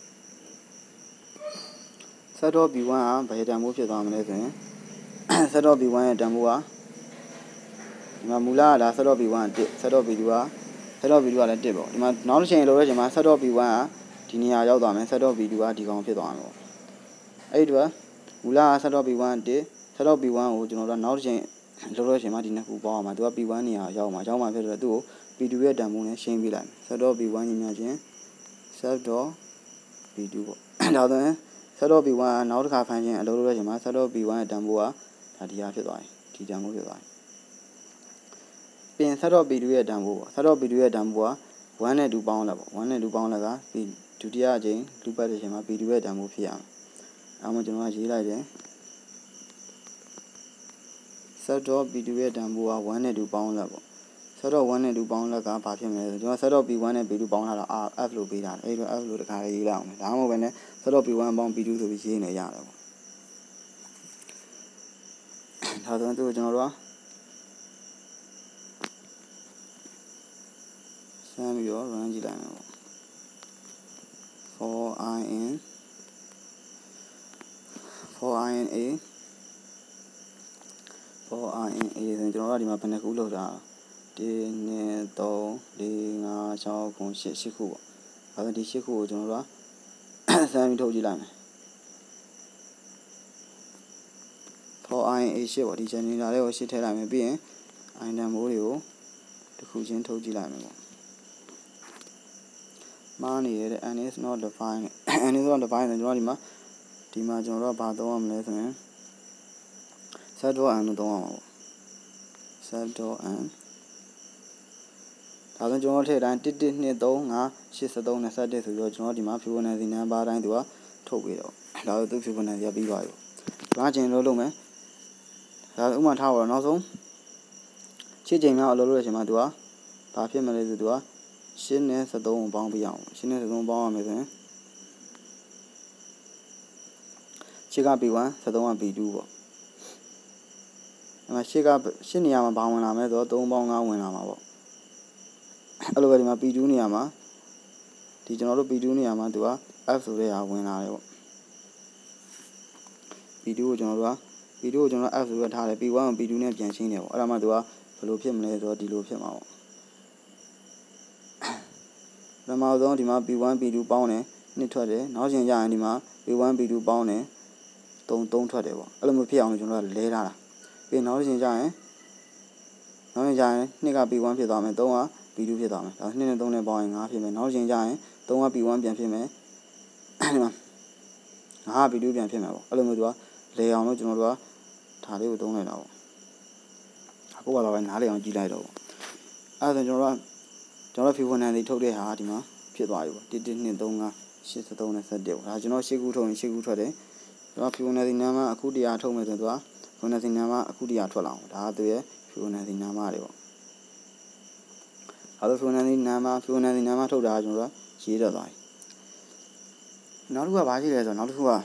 set dot b1 ကဘယ်တန်ဖိုးဖြစ်သွားမလဲဆိုရင် set dot b1 ရဲ့တန်ဖိုးကဒီမှာမူလကဒါ set dot b1 က1 set dot b2 က set dot b2 ကလည်း1ပေါ့ဒီမှာနောက်တစ်ချိန်လုပ်တဲ့အချိန်မှာ set dot b1 ကဒီနေရာရောက်သွားမယ် set dot b2 ကဒီကောင်ဖြစ်သွားမှာပေါ့အဲ့ဒီတော့မူလက set dot b1 က1 set dot b1 ကိုကျွန်တော်တို့နောက်တစ်ချိန်လုပ်တဲ့အချိန်မှာဒီနှစ်ခုပေါင်းအောင်မှာသူက b1 နေရာရောက်မှာဖြစ်တော့သူ့ကို b2 ရဲ့တန်ဖိုးနဲ့ရှင်းပြလိုက်မယ် set dot b1 ညီမျှခြင်း set dot b2 ပေါ့ဒါဆိုရင် set dot b1 ကနောက်တစ်ခါဖန်ခြင်းအလုပ်လုပ်တဲ့အချိန်မှာ set dot b1 ရဲ့တန်ဖိုးကဒါဒီဟာဖြစ်သွားပြီဒီတန်ဖိုးဖြစ်သွားပြီပြင် set dot b2 ရဲ့တန်ဖိုးပေါ့ set dot b2 ရဲ့တန်ဖိုးက1နဲ့2ပေါင်းလိုက်ပေါ့1နဲ့2ပေါင်းလိုက်ကဒုတိယအချိန်လူပတ်တဲ့အချိန်မှာ b2 ရဲ့တန်ဖိုးဖြစ်ရမယ်အဲ့မှာကျွန်တော်ကရေးလိုက်တယ် set dot b2 ရဲ့တန်ဖိုးက1နဲ့2ပေါင်းလက်ပေါ့ set dot 1နဲ့2ပေါင်းလက်ကဘာဖြစ်မလဲဆိုကျွန်တော် set dot b1 နဲ့ b2 ပေါင်းထားတာ f လို့ပေးထားတယ်အဲ့တော့ f လို့တခါလေးရေးလိုက်အောင်ဒါမှမဟုတ်ဘဲနဲ့ set dot b1 ပေါင်း b2 ဆိုပြီးရေးနေရတယ်ပေါ့ဒါဆိုရင်သူ့ကိုကျွန်တော်တို့ကဆမ်းပြီးတော့ run ကြည့်လိုက်မယ်ပေါ့ for i in a for i in a ဆိုရင်ကျွန်တော်တို့ဒီမှာဘယ်နှခုလောက်တာ1 2 3 4 5 6 9 8ခုပေါ့ဒါဆိုဒီ8ခုကိုကျွန်တော်တို့ကဆမ်းပြီးထုတ်ကြည့်လိုက်မယ် for i in a 8ပေါ့ဒီ generator လေးကို8ထည့်လိုက်မယ်ပြီးရင် i တန်ဖိုးတွေကိုတစ်ခုချင်းထုတ်ကြည့်လိုက်မယ်ပေါ့မားနေရတဲ့ n is not defined n is not defined ဆိုကျွန်တော်ဒီမှာကျွန်တော်တို့ကဘာသုံးရမလဲဆိုရင် set dot n လို့သုံးရမှာပေါ့ set dot n ဒါဆိုကျွန်တော်ထည့်တိုင်း1 1 2 3 5 83 21ဆိုပြီးတော့ကျွန်တော်ဒီမှာ Fibonacci number တိုင်းသူကထုတ်ပြီးတော့ဒါဆိုသူ Fibonacci ကပြီးသွားပြီပေါ့ဒါကျင်လုပ်မယ်ဒါဥမာထားပါတော့နောက်ဆုံးရှင်းချိန်များအလုပ်လုပ်တဲ့အချိန်မှာသူကဘာဖြစ်မလဲဆိုသူက8နဲ့73ကိုပေါင်းပြအောင်8နဲ့73ပေါင်းရမယ်ဆိုရင်8က b1 73က b2 ပေါ့အဲ့မှာ8နေရာမှာဘာဝင်လာမလဲဆိုတော့3ပေါင်း5ဝင်လာမှာပေါ့အဲ့လိုပဲဒီမှာ p2 နေရာမှာဒီကျွန်တော်တို့ p2 နေရာမှာသူက f ဆိုတဲ့ဟာဝင်လာတယ်ပေါ့ p2 ကိုကျွန်တော်တို့က f ဆိုရထားတယ် p1 ကို p2 နဲ့ပြန်ရှင်းတယ်ပေါ့အဲ့ဒါမှသူကဘယ်လိုဖြစ်မလဲဆိုတော့ဒီလိုဖြစ်မှာပေါ့ပထမဆုံးဒီမှာ p1 p2 ပေါင်းတယ်2ထွက်တယ်နောက်ချိန်ကျရင်ဒီမှာ p1 p2 ပေါင်းတယ်3ထွက်တယ်ပေါ့အဲ့လိုမျိုးဖြစ်အောင်လို့ကျွန်တော်တို့ကလဲထားတာပြီးနောက်ချိန်ကျရင်နောက်ရင်ကြာရင်2က P1 ဖြစ်သွားမယ်3က P2 ဖြစ်သွားမယ်ဒါ2နဲ့3နဲ့ပေါင်းရင်5ဖြစ်မယ်နောက်ချိန်ကြာရင်3က P1 ပြန်ဖြစ်မယ်5က P2 ပြန်ဖြစ်မယ်ပေါ့အဲ့လိုမျိုးသူကလေအောင်လို့ကျွန်တော်တို့ကဒါလေးကိုသုံးလိုက်တာပေါ့အခုကတော့ပဲနားလေအောင်ကြည့်လိုက်တော့ပေါ့အဲ့ဒါဆိုကျွန်တော် Fibonacci ထုတ်တဲ့ဟာဒီမှာဖြစ်သွားပြီပေါ့1 1 2 3 5 83နဲ့17ပေါ့ဒါကျွန်တော်8ခုထုတ်ရင်8ခုထွက်တယ်ကျွန်တော် Fibonacci နာမအခုတရားထုတ်မယ်ဆိုတော့သူက Fibonacci နာမအခုတရားထွက်လာအောင်ဒါကသူရဲ့ Fibonacci နာမတွေပေါ့အဲ့တော့ Fibonacci နာမထုတ်တာကျွန်တော်တို့ရေးတော့သွားပြီနောက်တစ်ခုကဘာရှိလဲဆိုတော့နောက်တစ်ခုကဒါ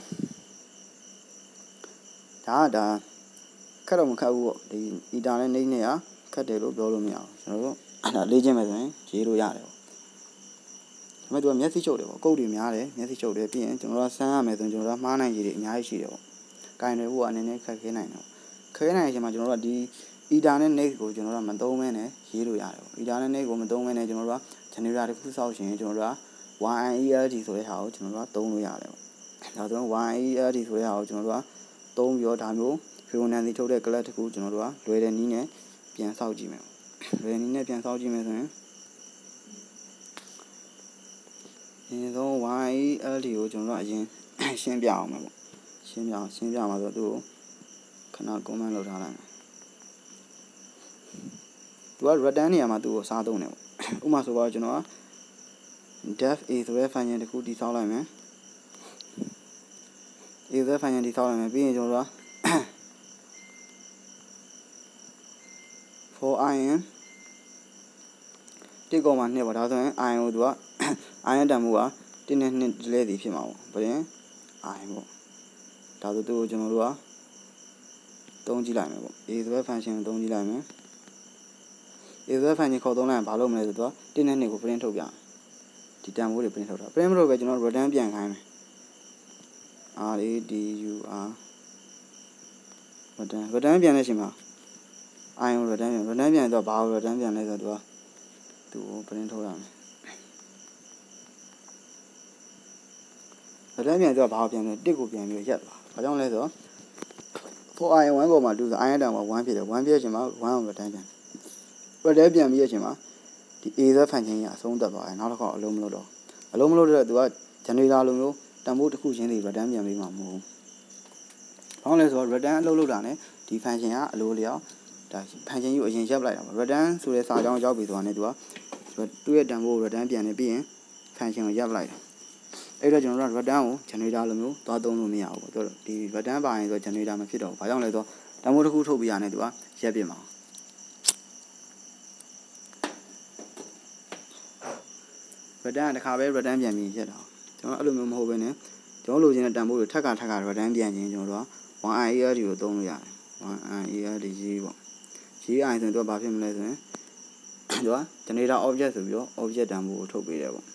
ခက်တော့မခက်ဘူးပေါ့ဒီအီတာနဲ့နေနဲ့ကခက်တယ်လို့ပြောလို့မရဘူးကျွန်တော်တို့အဲ့ဒါလေ့ကျင့်မယ်ဆိုရင်ရေးလို့ရတယ်ပေါ့ဒါပေမဲ့သူကမျက်စိချုပ်တယ်ပေါ့ကုတ်တွေများတယ်မျက်စိချုပ်တယ်ပြီးရင်ကျွန်တော်တို့ဆန်းရမယ်ဆိုရင်ကျွန်တော်တို့မှားနိုင်ရည်တွေအများကြီးရှိတယ်ပေါ့ကင်တယ်ဖို့ကအနေနဲ့ခက်ခဲနိုင်တယ်ပေါ့ခက်ခဲနိုင်တဲ့အချိန်မှာကျွန်တော်တို့ကဒီအီတာနဲ့နေကိုကျွန်တော်တို့ကမသုံးမဲနဲ့ရေးလို့ရတယ်ပေါ့အီတာနဲ့နေကိုမသုံးမဲနဲ့ကျွန်တော်တို့က generator တစ်ခုစောက်ရှင်ကျွန်တော်တို့က YNELD ဆိုတဲ့ဟာကိုကျွန်တော်တို့ကသုံးလို့ရတယ်ပေါ့ဒါဆိုရင် YNELD ဆိုတဲ့ဟာကိုကျွန်တော်တို့ကသုံးပြီးတော့ဒါမျိုး Fibonacci ထုတ်တဲ့ class တစ်ခုကျွန်တော်တို့ကလွယ်တဲ့နည်းနဲ့ပြန်စောက်ကြည့်မယ်လွယ်နည်းနဲ့ပြန်စောက်ကြည့်မယ်ဆိုရင်ဒီဆုံး YNELD ကိုကျွန်တော်တို့အရင်ရှင်းပြအောင်မယ်ပေါ့ရှင်းပြမှာဆိုတော့သူ့ကိုခဏ comment လုပ်ထားလိုက်မယ်သူက return နေရာမှာသူ့ကိုစားသုံးတယ်ပေါ့ဥပမာဆိုတော့ကျွန်တော်ကdef a ဆိုတဲ့ function တစ်ခုတည်ဆောက်လိုက်မယ် a ဆိုတဲ့ function တည်ဆောက်လိုက်မယ်ပြီးရင်ကျွန်တော်တို့က for in 1.2ပေါ့ဒါဆိုရင် in ကိုသူက in တန်မှုက1နဲ့2 delay စီဖြစ်မှာပေါ့ဗျင် in ပေါ့ဒါဆိုသူ့ကိုကျွန်တော်တို့ကသုံးကြည့်လိုက်မယ်ပေါ့ a ဆိုတဲ့ function ကိုသုံးကြည့်လိုက်မယ် a ဆိုတဲ့ function ခေါ်သုံးလိုက်ရင်ဘာလုပ်မလဲဆိုတော့1နဲ့2ကို print ထုတ်ပြမယ်ဒီတန်ဖိုးတွေ print ထုတ်တာ print မထုတ်ပဲကျွန်တော် return ပြန်ခိုင်းမယ် return ပြန်တဲ့အချိန်မှာ i ကို return ပြန်တော့ဘာကို return ပြန်လဲဆိုတော့သူ့ကို print ထုတ်ရမယ် return ပြန်တော့ဘာကိုပြန်လဲ1ကိုပြန်ပြီးရက်သွားဘာကြောင့်လဲဆိုတော့ for i 1.2ဆို i တန်က1ဖြစ်တယ်1ဖြစ်တဲ့အချိန်မှာ1ကို return ပြန်ပြန်ပြီးတဲ့အချိန်မှာဒီ a ဆို function ကြီးအဆုံးသတ်သွားတယ်နောက်တစ်ခါအလုံးမလုပ်တော့တဲ့သူက generator လိုမျိုးတန်ဖိုးတစ်ခုချင်းစီ return ပြန်ပေးမှာမဟုတ်ဘူး။ဘာလို့လဲဆိုတော့ return အလုပ်လုပ်တာ ਨੇ ဒီ function ကအလိုလျောက်ဒါ function ကြီးကိုအရင်ရပ်လိုက်တာပါ return ဆိုတဲ့စာကြောင်းရောက်ပြီဆိုတာ ਨੇ သူကသူ့ရဲ့တန်ဖိုးကို return ပြန်နေပြီးရင် function ကိုရပ်လိုက်တာ။အဲ့တော့ကျွန်တော်တို့က return ကို generator လိုမျိုးသွားသုံးလို့မရဘူးပေါ့။ဒီ return ပါရင်ဆို generator မဖြစ်တော့ဘူး။ဘာကြောင့်လဲဆိုတော့တန်ဖိုးတစ်ခုထုတ်ပြရနေသူကရပ်ပြမှာ။ return တခါပဲ return ပြန်ပြီးရက်တာကျွန်တော်အဲ့လိုမျိုးမဟုတ်ဘဲနဲ့ကျွန်တော်လိုချင်တဲ့တန်ဖိုးတွေထပ်ခါ return ပြန်ခြင်းကျွန်တော်တို့က 1IELD ကိုသုံးလို့ရတယ် 1IELD ရေးပေါ့ရေးအိုင်ဆိုတော့ဘာဖြစ်မလဲဆိုရင်သူက generator object ဆိုပြီးတော့ object တန်ဖိုးကိုထုတ်ပေးတယ်ပေါ့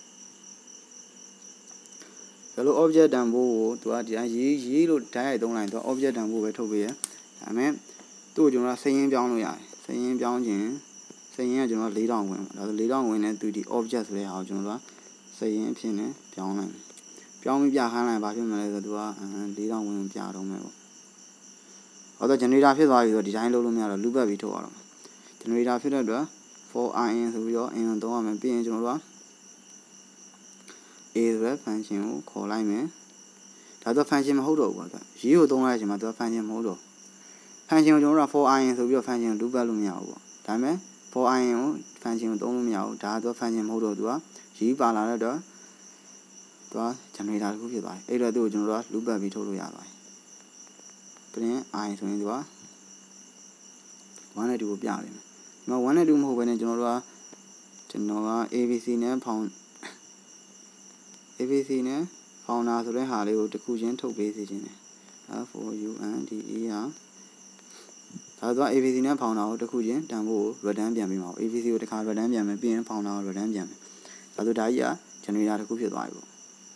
ဘယ်လို object တန်ဖိုးကိုသူကဒီတိုင်းရေးလို့ဓာတ်ရိုက်သုံးလိုက်တော့ object တန်ဖိုးပဲထုတ်ပေးရဒါပေမဲ့သူ့ကိုကျွန်တော်ကစရင်းပြောင်းလို့ရတယ်စရင်းပြောင်းခြင်းစရင်းကကျွန်တော်4000ဝင်ဒါဆို4000ဝင်နဲ့သူဒီ object ဆိုတဲ့ဟာကိုကျွန်တော်ကစရင်းအဖြစ်နဲ့ပြောင်းလိုက်ပြောင်းပြီးပြခိုင်းလိုက်ဘာဖြစ်မလဲဆိုတော့သူက4000ဝင်ပြတော့မယ်ပေါ့ဟောတော့ generator ဖြစ်သွားပြီဆိုတော့ဒီတိုင်းလုပ်လို့မရတော့ loop back ပြီးထုတ်ရတော့ generator ဖြစ်တဲ့အတွက် for in ဆိုပြီးတော့ in ကိုသုံးရမယ်ပြီးရင်ကျွန်တော်တို့က a ဆိုတဲ့ function ကိုခေါ်လိုက်မယ်ဒါတော့ function မဟုတ်တော့ဘူးပေါ့ရေးကိုသုံးလိုက်တဲ့အချိန်မှာသူက function မဟုတ်တော့ function ကိုကျွန်တော်တို့က for in ဆိုပြီးတော့ function ကို loop back လို့မရဘူးပေါ့ဒါပေမဲ့ for in ကို function ကိုသုံးလို့မရဘူးဒါတော့ function မဟုတ်တော့သူကရေးပါလာတဲ့အတွက်သူက generator တစ်ခုဖြစ်သွားပြီအဲ့တော့သူ့ကိုကျွန်တော်တို့က loop back ပြီးထုတ်လို့ရသွားပြီ print i ဆိုရင်သူက1နဲ့2ကိုပြလိမ့်မယ်ဒီမှာ1နဲ့2မဟုတ်ဘဲနဲ့ကျွန်တော်က abc နဲ့ founder ဆိုတဲ့ဟာလေးကိုတစ်ခုချင်းထုတ်ပေးစီခြင်းတယ်for unde ဟာဒါဆို abc နဲ့ founder ကိုတစ်ခုချင်းတန်ဖို့ return ပြန်ပေးမှာပေါ့ abc ကိုတစ်ခါ return ပြန်မယ်ပြီးရင် founder ကို return ပြန်မယ်ဒါဆိုဒါကြီးက generator တစ်ခုဖြစ်သွားပြီပေါ့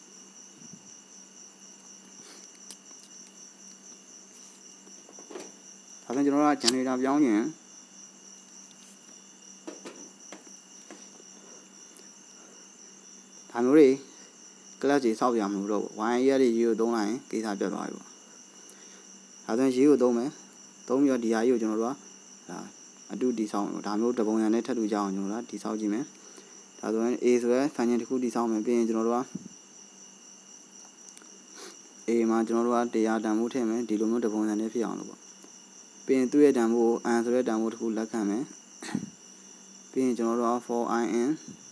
ဒါဆိုကျွန်တော်က generator ပြောင်းရင်ဒါမျိုးတွေ class တွေစောက်ရမလို့တော့ YNELD ရေးကိုသုံးလိုက်ရင်ကိစ္စပြတ်သွားပြီပေါ့ဒါဆိုရင်ရေးကိုသုံးမယ်သုံးပြီးတော့ဒီဟာကြီးကိုကျွန်တော်တို့ကဒါအတူတည်ဆောက်ဒါမျိုးတပုံစံနဲ့ထပ်တူကြအောင်ကျွန်တော်တို့တည်ဆောက်ကြည့်မယ်ဒါဆိုရင် A ဆိုရဲ function တစ်ခုတည်ဆောက်မယ်ပြီးရင်ကျွန်တော်တို့က A မှာကျွန်တော်တို့ကတရားတန်ဖိုးထည့်မယ်ဒီလိုမျိုးတပုံစံနဲ့ဖြစ်အောင်လို့ပေါ့ပြီးရင်သူ့ရဲ့တန်ဖိုးကို n ဆိုတဲ့တန်ဖိုးတစ်ခုလက်ခံမယ်ပြီးရင်ကျွန်တော်တို့က for i n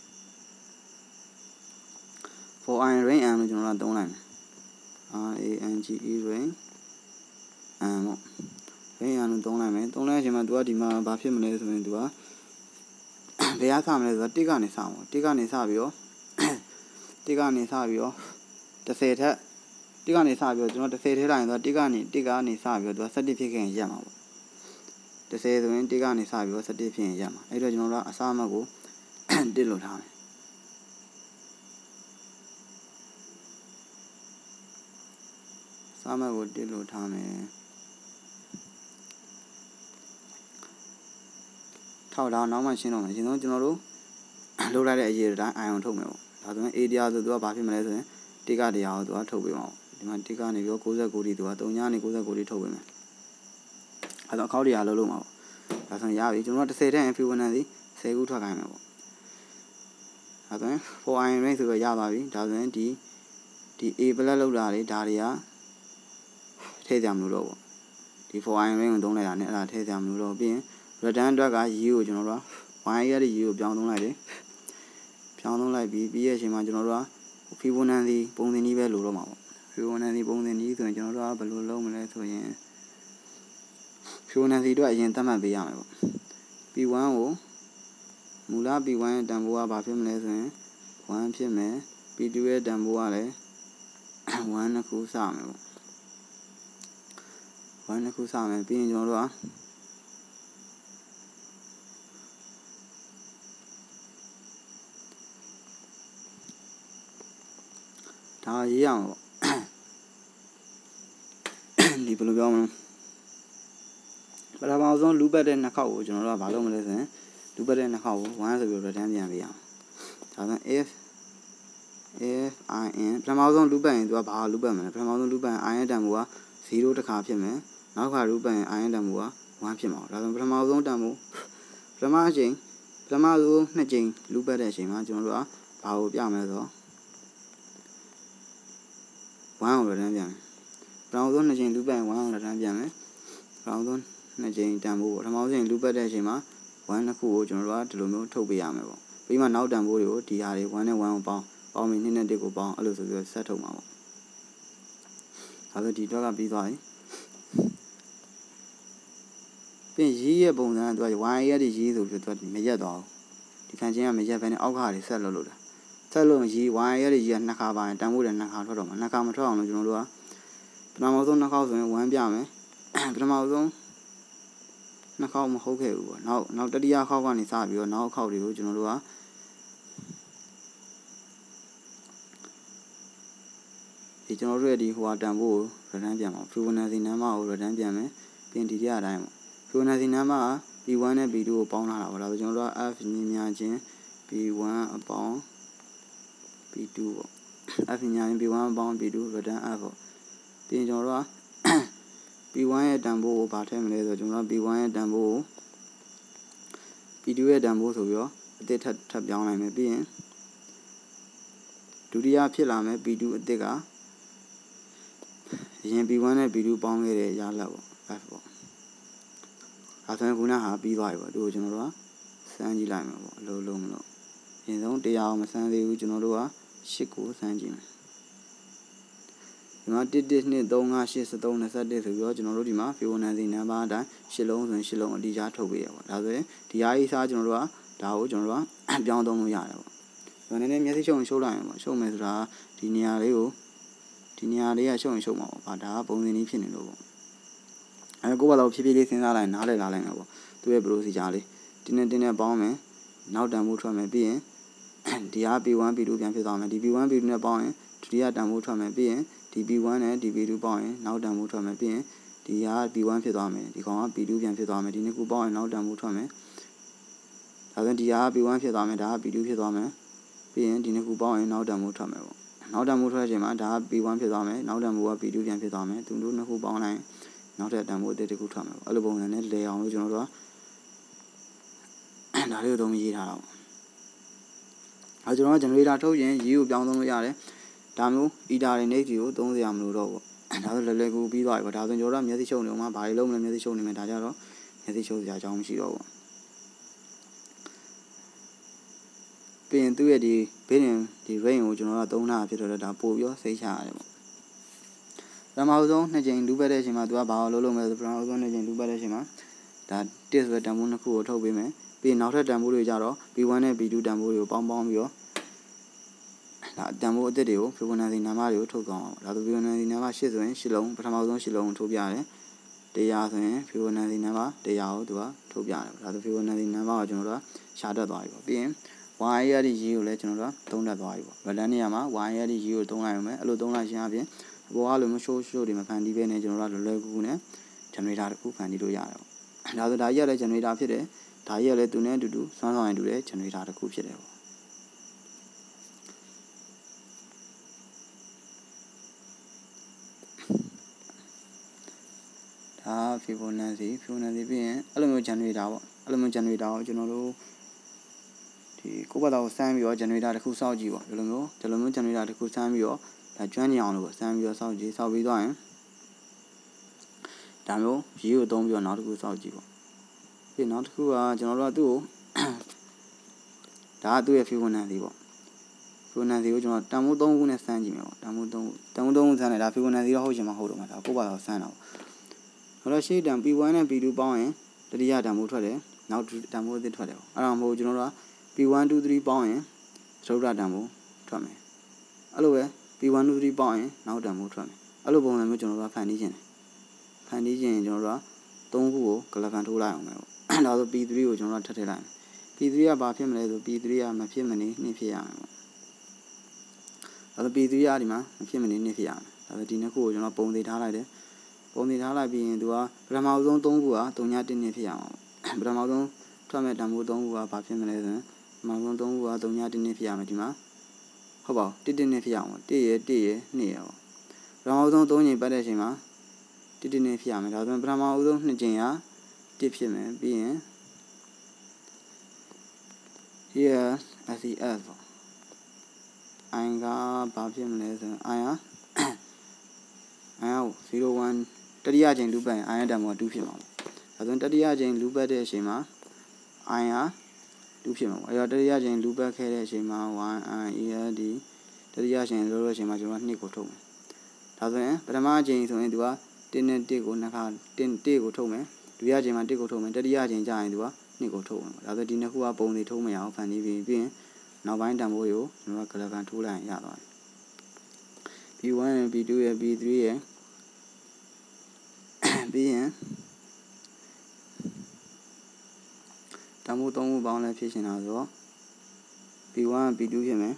range n လို့ကျွန်တော်တို့သုံးလိုက်မယ် range range n ပေါ့ range n လို့သုံးလိုက်မယ်သုံးလိုက်တဲ့အချိန်မှာသူကဒီမှာဘာဖြစ်မလဲဆိုရင်သူကဘယ်ကစမလဲဆိုတော့1ကနေစမှာ1ကနေစပြီးတော့10ထက်1ကနေစပြီးတော့ကျွန်တော်10ထဲလိုက်ရင်သူက1ကနေစပြီးတော့သူက17ဖြစ်ခဲ့ရင်ရက်မှာပေါ့10ဆိုရင်1ကနေစပြီးတော့17ဖြစ်ရင်ရက်မှာအဲ့တော့ကျွန်တော်တို့ကအစအမှတ်ကို1လို့ထားမယ်အစအမှတ်ကို1လို့ထားမယ်ထောက်တော့နောက်မှရှင်းတော့မယ်အရင်ဆုံးကျွန်တော်တို့လုပ်လိုက်တဲ့အရေးတိုင်း ion ထုတ်မယ်ပေါ့ဒါဆိုရင် A တရားဆိုသူကဘာဖြစ်မလဲဆိုရင်1ကတရားကိုသူကထုတ်ပေးမှာပေါ့ဒီမှာ1ကနေပြီး69တိသူက3ညနေ69တိထုတ်ပေးမယ်အဲ့တော့အခောက်တရားလုပ်မှာပေါ့ဒါဆိုရင်ရပြီကျွန်တော်တို့10တဲ့ Fibonacci 10ခုထွက်ခိုင်းမယ်ပေါ့ဒါဆိုရင် for ion range ဆိုတော့ရပါပြီဒါဆိုရင်ဒီ A plus လောက်တာလေဒါတွေကထည့်ကြမလို့တော့ပေါ့ဒီ for ion range ကိုသုံးလိုက်တာနဲ့အဲ့ဒါထည့်ကြမလို့တော့ပြီးရင် return အတွက်က y ကိုကျွန်တော်တို့က y ရဲ့ y ကိုပြောင်းသုံးလိုက်တယ်ပြောင်းသုံးလိုက်ပြီးရဲ့အချိန်မှာကျွန်တော်တို့က Fibonacci ပုံစံကြီးပဲလိုတော့မှာပေါ့ Fibonacci ပုံစံကြီးဆိုရင်ကျွန်တော်တို့ကဘယ်လိုလုပ်မလဲဆိုရင် Fibonacci အတွက်အရင်သတ်မှတ်ပေးရမယ်ပေါ့ P1 ကိုမူလ P1 ရဲ့တန်ဖိုးကဘာဖြစ်မလဲဆိုရင်1ဖြစ်မယ် P2 ရဲ့တန်ဖိုးကလည်း1နှစ်ခုစမယ်ပေါ့1နှစ်ခုစမယ်ပြီးရင်ကျွန်တော်တို့ကဒါရေးရမှာပေါ့ဒီဘယ်လိုပြောမလဲပထမဆုံးလူပတ်တဲ့နှစ်ခေါက်ကိုကျွန်တော်တို့ကဘာလုပ်မလဲဆိုရင်လူပတ်တဲ့နှစ်ခေါက်ကို1ဆိုပြီး return ပြန်ပေးရအောင်ဒါဆိုရင် if in ပထမဆုံးလူပတ်ရင်သူကဘာလူပတ်မလဲပထမဆုံးလူပတ်ရင် i ရဲ့တန်ဖိုးက0တခါဖြစ်မယ်နောက်ခါလူပတ်ရင် i ရဲ့တန်ဖိုးက1ဖြစ်မှာဒါဆိုရင်ပထမဆုံးတန်ဖိုးပထမဆုံး2ကြိမ်လူပတ်တဲ့အချိန်မှာကျွန်တော်တို့ကဘာကိုပြမယ်ဆိုတော့1ကို return ပြန်မယ်ပထမဆုံး2ကြိမ်လူပတ်ရင်1ကို return ပြန်မယ်ပထမဆုံး2ကြိမ်တန်ဖိုးပေါ့ပထမဆုံးလူပတ်တဲ့အချိန်မှာ1နှစ်ခုကိုကျွန်တော်တို့ကဒီလိုမျိုးထုတ်ပေးရမယ်ပေါ့ပြီးမှနောက်တန်ဖိုးတွေကိုဒီဟာတွေ1နဲ့1ကိုပေါင်းပြီး2နဲ့1ကိုပေါင်းအဲ့လိုဆိုပြီးဆက်ထုတ်မှာပေါ့ဒါဆိုဒီတော့ကပြီးသွားပြီပြီးရေးရဲ့ပုံစံကသူက y ရဲ့ဒီရေးဆိုပြီးသူကမရက်သွားဘူးဒီခံချင်းကမရက်ဘဲနဲ့အောက်ခါတွေဆက်လုပ်လို့တာဆက်လို့ရေး y ရဲ့ဒီရေးကနှစ်ခါပါရင်တန်ဖိုးတွေနှစ်ခါထွက်တော့မှာနှစ်ခါမထွက်အောင်လို့ကျွန်တော်တို့ကပထမဆုံးနှစ်ခေါက်ဆိုရင်1ပြမယ်ပထမဆုံးနှစ်ခေါက်မဟုတ်ခဲ့ဘူးပေါ့နောက်တတိယခေါက်ကနေစပြီးတော့နောက်ခေါက်တွေကိုကျွန်တော်တို့ကဒီကျွန်တော်တို့ရဲ့ဒီဟိုဟာတန်ဖိုးကို return ပြန်ပါ Fibonacci number ကို return ပြန်မယ်ပြီးရင်ဒီတဲ့အတိုင်းပေါ့ Fibonacci number က P1 နဲ့ P2 ကိုပေါင်းထားတာပေါ့ဒါဆိုကျွန်တော်တို့က F ညီမြချင်း P1 အပေါင်း P2 ပေါ့ F ညီမြချင်း P1 အပေါင်း P2 return F ပေါ့ပြီးရင်ကျွန်တော်တို့ကP1 ရဲ့တန်ဖိုးကိုဘာထည့်မလဲဆိုတော့ကျွန်တော်တို့ P1 ရဲ့တန်ဖိုးကို P2 ရဲ့တန်ဖိုးဆိုပြီးတော့အသစ်ထပ်ပြောင်းလိုက်မယ်ပြီးရင်ဒုတိယဖြစ်လာမယ် P2 အသစ်ကအရင် P1 နဲ့ P2 ပေါင်းခဲ့တဲ့ရလဒ်ပေါ့ F ပေါ့အဲဆိုရင်ခုနကပြီးသွားပြီပေါ့ဒီကိုကျွန်တော်တို့ကစမ်းကြည့်လိုက်မယ်ပေါ့အလုံးမလို့အရင်ဆုံးတရားအောင်မစမ်းသေးဘူးကျွန်တော်တို့က8ကိုစမ်းကြည့်မယ်ဒီမှာ1 1 2 3 5 8 13 21ဆိုပြီးတော့ကျွန်တော်တို့ဒီမှာ Fibonacci number အတိုင်း8လုံးဆိုရင်8လုံးအတိအကျထုတ်ပေးရပေါ့ဒါဆိုရင်ဒီအားကြီးစားကျွန်တော်တို့ကဒါကိုကျွန်တော်တို့ကပြောင်းသုံးလို့ရတယ်ပေါ့ဒါနည်းနည်းမျက်စိရှုပ်ရင်ရှုပ်လိုက်ရင်ပေါ့ရှုပ်မယ်ဆိုတာဒီနေရာလေးကရှုပ်ရင်ရှုပ်မှာပေါ့ဒါကပုံစံนี้ဖြစ်နေလို့ပေါ့အဲကိုယ့်ဘာလို့ဖြည်းဖြည်းလေးစဉ်းစားလိုက်နားလည်လာလိုက်မှာပေါ့သူ့ရဲ့ procedure လေးတင်းနဲ့ပေါင်းမယ်နောက်တန်ဖိုးထွက်မယ်ပြီးရင်ဒီဟာ P1 P2 ပြန်ဖြစ်သွားမယ်ဒီ P1 P2 နဲ့ပေါင်းရင်ဒုတိယတန်ဖိုးထွက်မယ်ပြီးရင်ဒီ P1 နဲ့ဒီ P2 ပေါင်းရင်နောက်တန်ဖိုးထွက်မယ်ပြီးရင်ဒီဟာ P1 ဖြစ်သွားမယ်ဒီကောင်က P2 ပြန်ဖြစ်သွားမယ်ဒီနှစ်ခုပေါင်းရင်နောက်တန်ဖိုးထွက်မယ်ဒါဆိုရင်ဒီဟာ P1 ဖြစ်သွားမယ်ဒါက P2 ဖြစ်သွားမယ်ပြီးရင်ဒီနှစ်ခုပေါင်းရင်နောက်တန်ဖိုးထွက်မယ်ပေါ့နောက်တန်ဖိုးထွက်တဲ့အချိန်မှာဒါက P1 ဖြစ်သွားမယ်နောက်တန်ဖိုးက P2 ပြန်ဖြစ်သွားမယ်သူတို့နှစ်ခုပေါင်းလိုက်နောက်ထပ်တန်ဖိုးအသစ်တစ်ခုထွက်မယ်ပေါ့အဲ့လိုပုံစံနဲ့လဲအောင်လို့ကျွန်တော်တို့ကဒါလေးကိုသုံးရေးထားတာပေါ့အဲကျွန်တော်က generator ထုတ်ရင်ရေးကိုပြောင်းသုံးလို့ရတယ်ဒါမျိုး eta တွေ next ကိုသုံးစရာမလိုတော့ဘူးဒါဆိုလွယ်လွယ်ကူပြီးသွားပြီပေါ့ဒါဆိုကျွန်တော်တို့မျက်စိရှုပ်နေအောင်ဘာတွေလုံးမလဲမျက်စိရှုပ်နေမယ်ဒါကြတော့မျက်စိရှုပ်စရာအကြောင်းမရှိတော့ဘူးပြီးရင်သူ့ရဲ့ဒီဘေးရင်ဒီ range ကိုကျွန်တော်ကသုံးထားဖြစ်တော့ဒါပို့ပြီးစိတ်ချရတယ်ပေါ့ပထမဆုံးနှစ်ကြိမ်လူးပတ်တဲ့အချိန်မှာသူကဘာလို့လုပ်မလဲဆိုပထမဆုံးနှစ်ကြိမ်လူးပတ်တဲ့အချိန်မှာဒါ test ဆိုတဲ့တန်ဖိုးနှစ်ခုကိုထုတ်ပေးမယ်ပြီးရင်နောက်ထပ်တန်ဖိုးတွေကြတော့ B1 နဲ့ B2 တန်ဖိုးတွေကိုပေါင်းပြီးတော့ဒါတန်ဖိုးအသစ်တွေကို Fibonacci နံပါတ်တွေကိုထုတ်ကောင်းအောင်ဒါဆို Fibonacci နံပါတ်8ဆိုရင်8လုံးပထမဆုံး8လုံးကိုထုတ်ပြရတယ်100ဆိုရင် Fibonacci နံပါတ်100ကိုသူကထုတ်ပြရတယ်ဒါဆို Fibonacci နံပါတ်ကိုကျွန်တော်တို့ကရှာတတ်သွားပြီပေါ့ပြီးရင် y ရတဲ့ရေးကိုလည်းကျွန်တော်တို့သုံးတတ်သွားပြီပေါ့ return နေရာမှာ y ရတဲ့ရေးကိုသုံးလိုက်အောင်မယ်အဲ့လိုသုံးလိုက်ခြင်းအပြင်ဘောကလိုမျိုး show တွေမဖန်တီးဘဲနဲ့ကျွန်တော်တို့လွယ်လွယ်ကူကူနဲ့ generator တစ်ခုဖန်တီးလို့ရတယ်ပေါ့ဒါဆိုဒါကြီးကလည်း generator ဖြစ်တယ်ဒါကြီးကလည်းသူနဲ့အတူတူစွမ်းဆောင်ရင်တူတဲ့ generator တစ်ခုဖြစ်တယ်ပေါ့ဒါ Fibonacci ပြီးရင်အဲ့လိုမျိုး generator ပေါ့အဲ့လိုမျိုး generator ကိုကျွန်တော်တို့ဒီကိုယ့်ဘာသာကိုစမ်းပြီးတော့ generator တစ်ခုစောက်ကြည့်ပေါ့ဒီလိုမျိုး generator တစ်ခုစမ်းပြီးတော့ဒါကျွမ်းကျင်အောင်လို့ပေါ့စမ်းပြီးတော့စောက်ကြည့်စောက်ပြီးသွားရင်ဒါမျိုးရေးကိုသုံးပြီးတော့နောက်တစ်ခုစောက်ကြည့်ပေါ့ပြီးနောက်တစ်ခုကကျွန်တော်တို့ကသူ့ကိုဒါကသူ့ရဲ့ Fibonacci ပေါ့ Fibonacci ကိုကျွန်တော်တန်ဖိုး3ခုနဲ့စမ်းကြည့်မယ်ပေါ့တန်ဖိုး3ခုစမ်းတယ်ဒါ Fibonacci တော့ဟုတ်ချင်မှဟုတ်တော့မှာဒါကိုယ့်ဘာသာကိုစမ်းတာပေါ့ဟိုတော့ရှေ့တန် P1 နဲ့ P2 ပေါင်းရင်တတိယတန်ဖိုးထွက်တယ်နောက်တန်ဖိုးအသစ်ထွက်တယ်ပေါ့အဲ့ဒါမှမဟုတ်ကျွန်တော်တို့က P1 2 3ပေါင်းရင်သရုပ်တတန်ဖိုးထွက်မယ်အဲ့လိုပဲ P1 2 3ပေါင်းရင်နောက်တန်ဖိုးထွက်မယ်အဲ့လိုပုံစံမျိုးကျွန်တော်တို့ကဖန်တီးခြင်းကျွန်တော်တို့က3ခုကိုကလဖန်ထိုးလိုက်အောင်ပဲပေါ့ဒါဆို P3 ကိုကျွန်တော်တို့ထပ်ထည့်လိုက်မယ် P3 ကဘာဖြစ်မလဲဆို P3 ကမဖြစ်မနေ2ဖြစ်ရမယ်ပေါ့ဒါဆို P3 ကဒီမှာမဖြစ်မနေ2ဖြစ်ရမယ်ဒါဆိုဒီနှစ်ခုကိုကျွန်တော်ပုံသေးထားလိုက်တယ်ပုံသေးထားလိုက်ပြီးရင်သူကပထမဆုံး3ခုက3.1ဖြစ်ရမှာပေါ့ပထမဆုံးထွက်မဲ့တန်ဖိုး3ခုကဘာဖြစ်မလဲဆိုရင်ပထမဆုံး3ခုက3.1ဖြစ်ရမယ်ဒီမှာဟုတ်ပါဘူး1ဖြစ်ရအောင်1ရယ်2ရယ်2ရယ်ပေါ့ပထမဆုံး3ချိန်ပတ်တဲ့အချိန်မှာ1ဖြစ်ရမယ်ဒါဆိုရင်ပထမဆုံး2ချိန်က1ဖြစ်မယ်ပြီးရင် here SES ပေါ့ I ကဘာဖြစ်မလဲဆိုရင် I 01တတိယချိန်လူးပတ်ရင် I ရတန်ဖိုးက2ဖြစ်မှာပေါ့ဒါဆိုရင်တတိယချိန်လူးပတ်တဲ့အချိန်မှာ I က2ဖြစ်မှာပေါ့အဲ့တော့တတိယချိန်လူးပတ်ခဲ့တဲ့အချိန်မှာ 1 I ELD တတိယချိန်လို့တဲ့အချိန်မှာကျွန်တော်2ကိုထုတ်မယ်ဒါဆိုရင်ပထမချိန်ဆိုရင်သူက1နဲ့1ကိုနှစ်ခါ1ကိုထုတ်မယ်ဒုတိယချိန်မှာ1ကိုထုတ်မယ်တတိယချိန်ကျရင်သူက2ကိုထုတ်မယ်ဒါဆိုဒီနှစ်ခုကပုံစံထုတ်မရအောင်ဖန်တီးပြီးရင်နောက်ပိုင်းတန်ဖိုးတွေကိုကျွန်တော်ကကလကန်ထိုးလိုက်ရင်ရသွားတယ် B1 နဲ့ B2 ရဲ့ B3 ရဲ့ပြီးရင်တန်ဖိုး3ခုပေါင်းလဲဖြစ်ရှင်တာဆိုတော့ B1 B2 ဖြစ်မယ်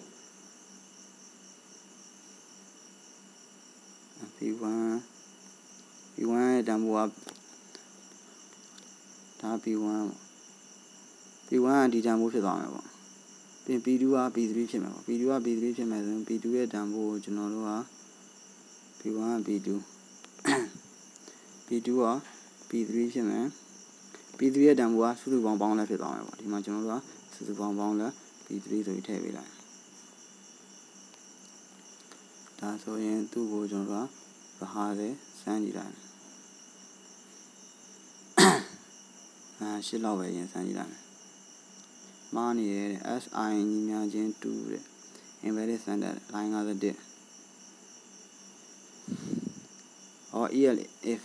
B1 ရဲ့တန်ဖိုးကဒါ B1 ကဒီတန်ဖိုးဖြစ်သွားမယ်ပေါ့ပြီး B2 က B3 ဖြစ်မယ်ပေါ့ B2 က B3 ဖြစ်မယ်ဆိုရင် B2 ရဲ့တန်ဖိုးကိုကျွန်တော်တို့က B1 က B2 B2 က B3 ဖြစ်မယ် B3 ရဲ့တန်ဖိုးကစုစုပေါင်းပေါင်းလဲဖြစ်သွားမယ်ပေါ့ဒီမှာကျွန်တော်တို့ကစုစုပေါင်းပေါင်းလဲ B3 ဆိုပြီးထည့်ပေးလိုက်ဒါဆိုရင်သူ့ကိုကျွန်တော်တို့ကဘာလဲစမ်းကြည့်လိုက်8လောက်ပဲရင်စမ်းကြည့်လိုက်မားနေတယ် SI ညီမျှခြင်း2တဲ့ embedded standard line 51ELF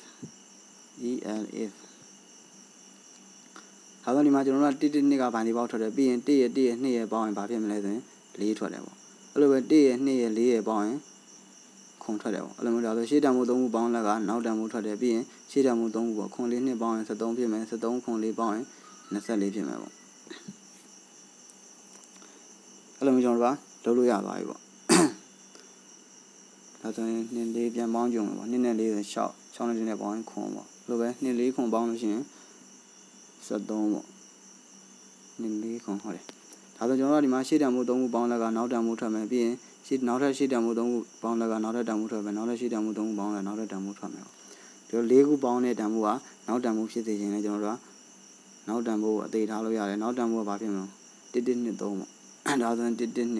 ဟာတော့ဒီမှာကျွန်တော်တို့1 1ကဘိုင်လေးပေါက်ထွက်တယ်ပြီးရင်1ရယ်2ရယ်2ရယ်ပေါင်းရင်ဘာဖြစ်မလဲဆိုရင်4ထွက်တယ်ပေါ့အဲ့လိုပဲ1ရယ်2ရယ်4ရယ်ပေါင်းရင်ခုံထွက်တယ်ပေါ့အဲ့လိုမျိုးဒါဆိုရှေ့တန်ဖိုး3ခုပေါင်းလက်ကနောက်တန်ဖိုးထွက်တယ်ပြီးရင်ရှေ့တန်ဖိုး3ခုပေါ့ခွန်လေး2ပေါင်းရင်73ဖြစ်မယ်73ခွန်လေးပေါင်းရင်24ဖြစ်မယ်ပေါ့အဲ့လိုမျိုးကျွန်တော်တို့ကလုပ်လို့ရသွားပြီပေါ့ဒါဆိုရင်2 4ပြန်ပေါင်းကြုံပေါ့2နဲ့4ဆို6နဲ့ပေါင်းရင်ခွန်ပေါ့လိုပဲ2 4ခွန်ပေါင်းလို့ရှိရင်73ပေါ့2 4ခွန်ဟုတ်တယ်ဒါဆိုကျွန်တော်တို့ဒီမှာရှေ့တန်ဖိုး3ခုပေါင်းလက်ကနောက်တန်ဖိုးထွက်မယ်ပြီးရင်နောက်ထပ်ရှေ့တန်ဖိုး3ခုပေါင်းလက်ကနောက်ထပ်တန်ဖိုးထွက်မယ်နောက်ထပ်ရှေ့တန်ဖိုး3ခုပေါင်းလက်နောက်ထပ်တန်ဖိုးထွက်မယ်ပေါ့ဒီ4ခုပေါင်းတဲ့တန်ဖိုးကနောက်တန်ဖိုးဖြစ်စေခြင်းနဲ့ကျွန်တော်တို့ကနောက်တန်ဖိုးအသေးထားလို့ရတယ်နောက်တန်ဖိုးကဘာဖြစ်မလဲ1123ပေါ့ဒါဆိုရင်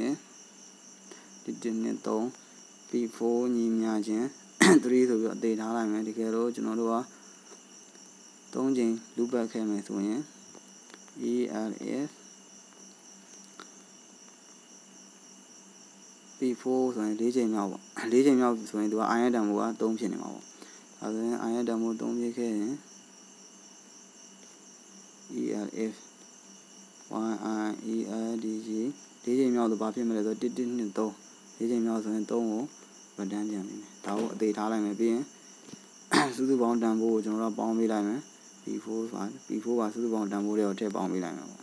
1123 P4 ညီမျှခြင်း3ဆိုပြီးတော့အသေးထားလိုက်မယ်တကယ်တော့ကျွန်တော်တို့က3ချိန်လူပတ်ခဲ့မယ်ဆိုရင် ELF P4 ဆိုရင်4ချိန်မြောက်ပေါ့4ချိန်မြောက်ဆိုရင်သူက I ရဲ့တန်ဖိုးက3ဖြစ်နေမှာပေါ့ဒါဆိုရင် I ရဲ့တန်ဖိုး3ဖြစ်ခဲ့ရင် ELF 1I ELDG 4ချိန်မြောက်ဆိုဘာဖြစ်မလဲဆိုတော့1123 4ချိန်မြောက်ဆိုရင်3ကိုဗဒန်းပြန်ပြီမယ်ဒါကိုအသေးထားလိုက်မယ်ပြီးရင်စုစုပေါင်းတန်ဖိုးကိုကျွန်တော်တို့ပေါင်းပေးလိုက်မယ် P4 ကစုစုပေါင်းတန်ဖိုးတွေကိုထည့်ပေါင်းပေးလိုက်မယ်ပေါ့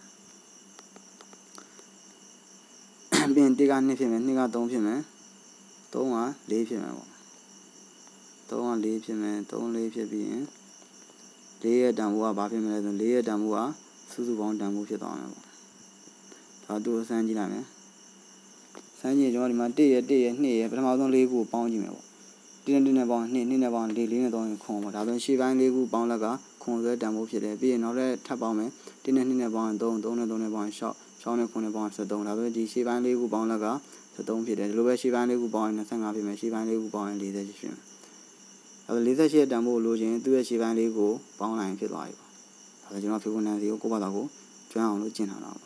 ပြီးရင်1က2ဖြစ်မယ်2က3ဖြစ်မယ်3က4ဖြစ်မယ်ပေါ့3က4ဖြစ်မယ်3 4ဖြစ်ပြီးရင်4ရဲ့တန်ဖိုးကဘာဖြစ်မလဲဆို4ရဲ့တန်ဖိုးကစုစုပေါင်းတန်ဖိုးဖြစ်သွားမယ်ပေါ့ဒါသူ့ကိုစမ်းကြည့်လိုက်မယ်စမ်းကြည့်ကျွန်တော်ဒီမှာ1ရဲ့2ရဲ့ပထမဆုံး4ခုကိုပေါင်းကြည့်မယ်ပေါ့1နဲ့1နဲ့ပေါင်း2 2နဲ့ပေါင်း4 4နဲ့3နဲ့ခွန်ပေါ့ဒါဆိုရင်ရှေ့ပိုင်း4ခုပေါင်းလက်ကခွန်ဆွဲတန်ဖိုးဖြစ်တယ်ပြီးရင်နောက်ထပ်ပေါင်းမယ်1နဲ့2နဲ့ပေါင်း3 3နဲ့3နဲ့ပေါင်း6 6နဲ့9နဲ့ပေါင်း73ဒါဆိုရင်ဒီရှေ့ပိုင်း4ခုပေါင်းလက်က73ဖြစ်တယ်ဒီလိုပဲရှေ့ပိုင်း4ခုပေါင်းရင်25ဖြစ်မယ်ရှေ့ပိုင်း4ခုပေါင်းရင်40ဖြစ်မယ်အဲ48ရဲ့တန်ဖိုးကိုလိုချင်သူ့ရဲ့ရှေ့ပိုင်း4ကိုပေါင်းလိုက်ရင်ဖြစ်သွားပြီပေါ့ဒါဆိုကျွန်တော် Fibonacci ကိုကိုယ့်ဘာသာကိုကျွမ်းအောင်လို့ကျင့်ထားတာပေါ့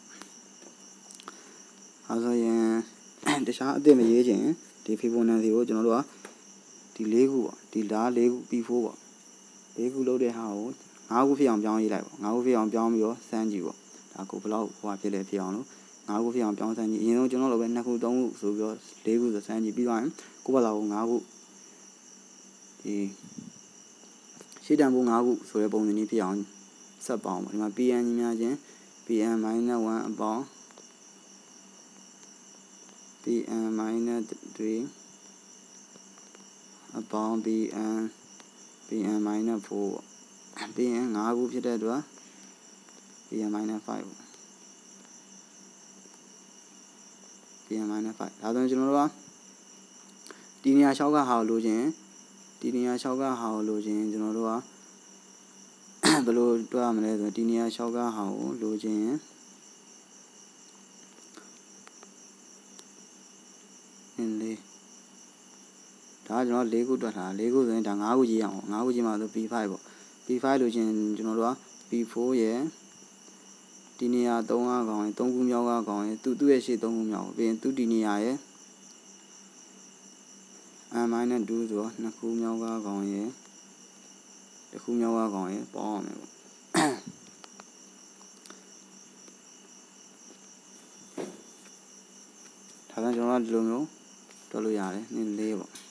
အဲဆိုရင်တခြားအသစ်မရေးချင်ဒီ Fibonacci ကိုကျွန်တော်တို့ကဒီ4ခုပေါ့ဒီလား4ခု P4 ပေါ့4ခုလုံးတဲ့ဟာကို5ခုဖြစ်အောင်ပြောင်းရေးလိုက်ပေါ့5ခုဖြစ်အောင်ပြောင်းပြီးတော့စမ်းကြည့်ပေါ့ဒါကိုဘယ်လောက်ဟိုဟာဖြစ်လဲဖြစ်အောင်လို့5ခုဖြစ်အောင်ပြောင်းစမ်းကြည့်အရင်ဆုံးကျွန်တော်တို့ပဲ2ခု3ခုဆိုပြီးတော့4ခုဆိုစမ်းကြည့်ပြီးသွားရင်ကိုယ့်ဘာသာကို5ခုဒီရှေ့တန်ဖိုး5ခုဆိုတဲ့ပုံစံนี้ဖြစ်အောင်ဆက်ပေါင်းပေါ့ဒီမှာ PN ညီမျှခြင်း PN - 1 အပေါင်း PN - 3အပေါင်း PN - 4ပေါ့ PN 5ခုဖြစ်တဲ့အတွက် PN - 5ပေါ့ PN - 5ဒါဆိုရင်ကျွန်တော်တို့ကဒီနေရာ6ကဟာကိုလိုချင်ဒီနေရာ6ကဟာကိုလိုချင်ကျွန်တော်တို့ကဘယ်လိုတွက်ရမလဲဆိုတော့ဒီနေရာ6ကဟာကိုလိုချင်လေးဒါကကျွန်တော်4ခုတွက်ထား4ခုဆိုရင်ဒါ5ခုကြီးအောင်5ခုကြီးမှာဆို P5 ပေါ့ P5 လိုချင်ကျွန်တော်တို့က P4 ရဲ့ဒီနေရာ3ကကောင်ရင်3ခုမြောက်ကကောင်ရင်သူ့ရဲ့ရှေ့3ခုမြောက်ပြီးရင်သူ့ဒီနေရာရဲ့n-2 ဆိုတော့2ခုမြောက်ကကောင်ရင်တစ်ခုမြောက်ကကောင်ရင်ပေါင်းရမယ်ပေါ့ဒါကကျွန်တော်တို့ဒီလိုမျိုးတွက်လို့ရတယ်နည်း4ပေါ့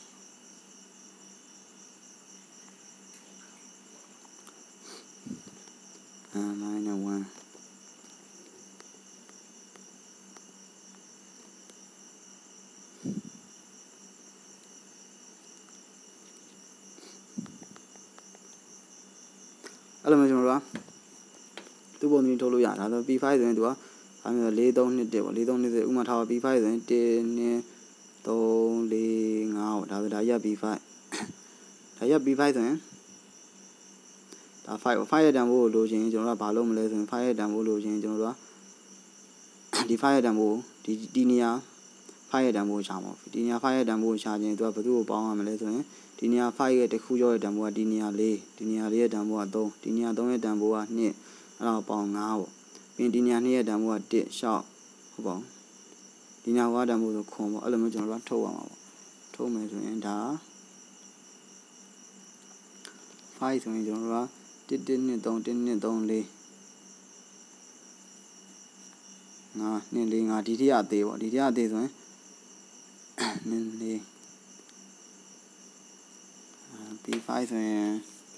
n-1အဲ့လိုမျိုးကျွန်တော်တို့ကသူ့ပုံမျိုးထုတ်လို့ရတာဆို P5 ဆိုရင်သူကအဲ့မျိုး4 3 2 1ပေါ့4 3 2 1ဥမာထားပါ P5 ဆိုရင်1 2 3 4 5ပေါ့ဒါဆိုဒါရ P5 ဒါရ P5 ဆိုရင်ဒါ5ပေါ့5ရဲ့တန်ဖိုးကိုလိုချင်ကျွန်တော်တို့ကဘာလုပ်မလဲဆိုရင်5ရဲ့တန်ဖိုးလိုချင်ကျွန်တော်တို့ကဒီ5ရဲ့တန်ဖိုးဒီနေရာ5ရဲ့တန်ဖိုးရှာမှာဒီနေရာ5ရဲ့တန်ဖိုးရှာခြင်းသူကဘယ်သူ့ကိုပေါင်းရမလဲဆိုရင်ဒီနေရာ5ရဲ့တစ်ခုကျော်ရဲ့တန်ဖိုးကဒီနေရာ4ဒီနေရာ4ရဲ့တန်ဖိုးက3ဒီနေရာ3ရဲ့တန်ဖိုးက2အဲ့ဒါကိုပေါင်း5ပေါ့ပြီးရင်ဒီနေရာ2ရဲ့တန်ဖိုးက1 6ဟုတ်ပါဘူးဒီနေရာကတန်ဖိုးဆိုခွန်ပေါ့အဲ့လိုမျိုးကျွန်တော်တို့ထုတ်ရမှာပေါ့ထုတ်မယ်ဆိုရင်ဒါ5ဆိုရင်ကျွန်တော်တို့က1 1 2 3 1 2 3 4 5 2 4 5ဒီတိရအသေးပေါ့ဒီတိရအသေးဆိုရင်2 4P5 ဆိုရင်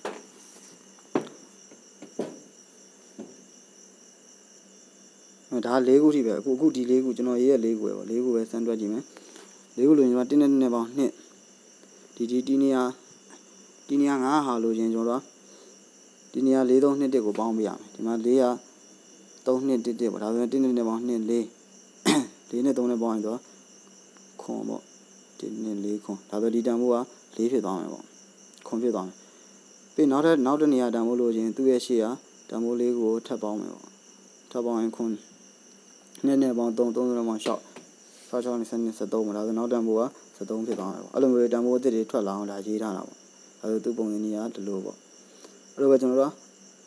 ဒါ4ခုထိပဲအခုဒီ4ခုကျွန်တော်ရေးရ4ခုပဲပေါ့4ခုပဲစမ်းတွက်ကြည့်မယ်4ခုလို့ညီမ1နဲ့2နဲ့ပေါင်း2ဒီနေရာ9ဟာလို့ချင်းကျွန်တော်တို့ဒီနေရာ4 3 2 1ကိုပေါင်းပြရမယ်ဒီမှာ4က3 2 1 1ပေါ့ဒါဆိုရင်1နဲ့2ပေါင်း2 4 4နဲ့3နဲ့ပေါင်းရင်တော့ခွန်ပေါ့1နဲ့4ခွန်ဒါဆိုဒီတန်ဖိုးက4ဖြစ်သွားမယ်ပေါ့ခွန်ဖြစ်သွားမယ်ပြီးနောက်တစ်နေရာတန်ဖိုးလို့ချင်းသူ့ရဲ့ရှေ့ကတန်ဖိုးလေးကိုထပ်ပေါင်းမယ်ပေါ့ထပ်ပေါင်းရင်ခွန်းနဲ့ပေါင်း3ပေါင်း6 6နဲ့7နဲ့73ပေါ့ဒါဆိုနောက်တန်ဖိုးက73ဖြစ်သွားမယ်ပေါ့အဲ့လိုမျိုးတန်ဖိုးအသစ်တွေထွက်လာအောင်ဒါရေးထားတာပေါ့ဒါဆိုသူ့ပုံစံကြီးကဒီလိုပေါ့အဲ့လိုပဲကျွန်တော်တို့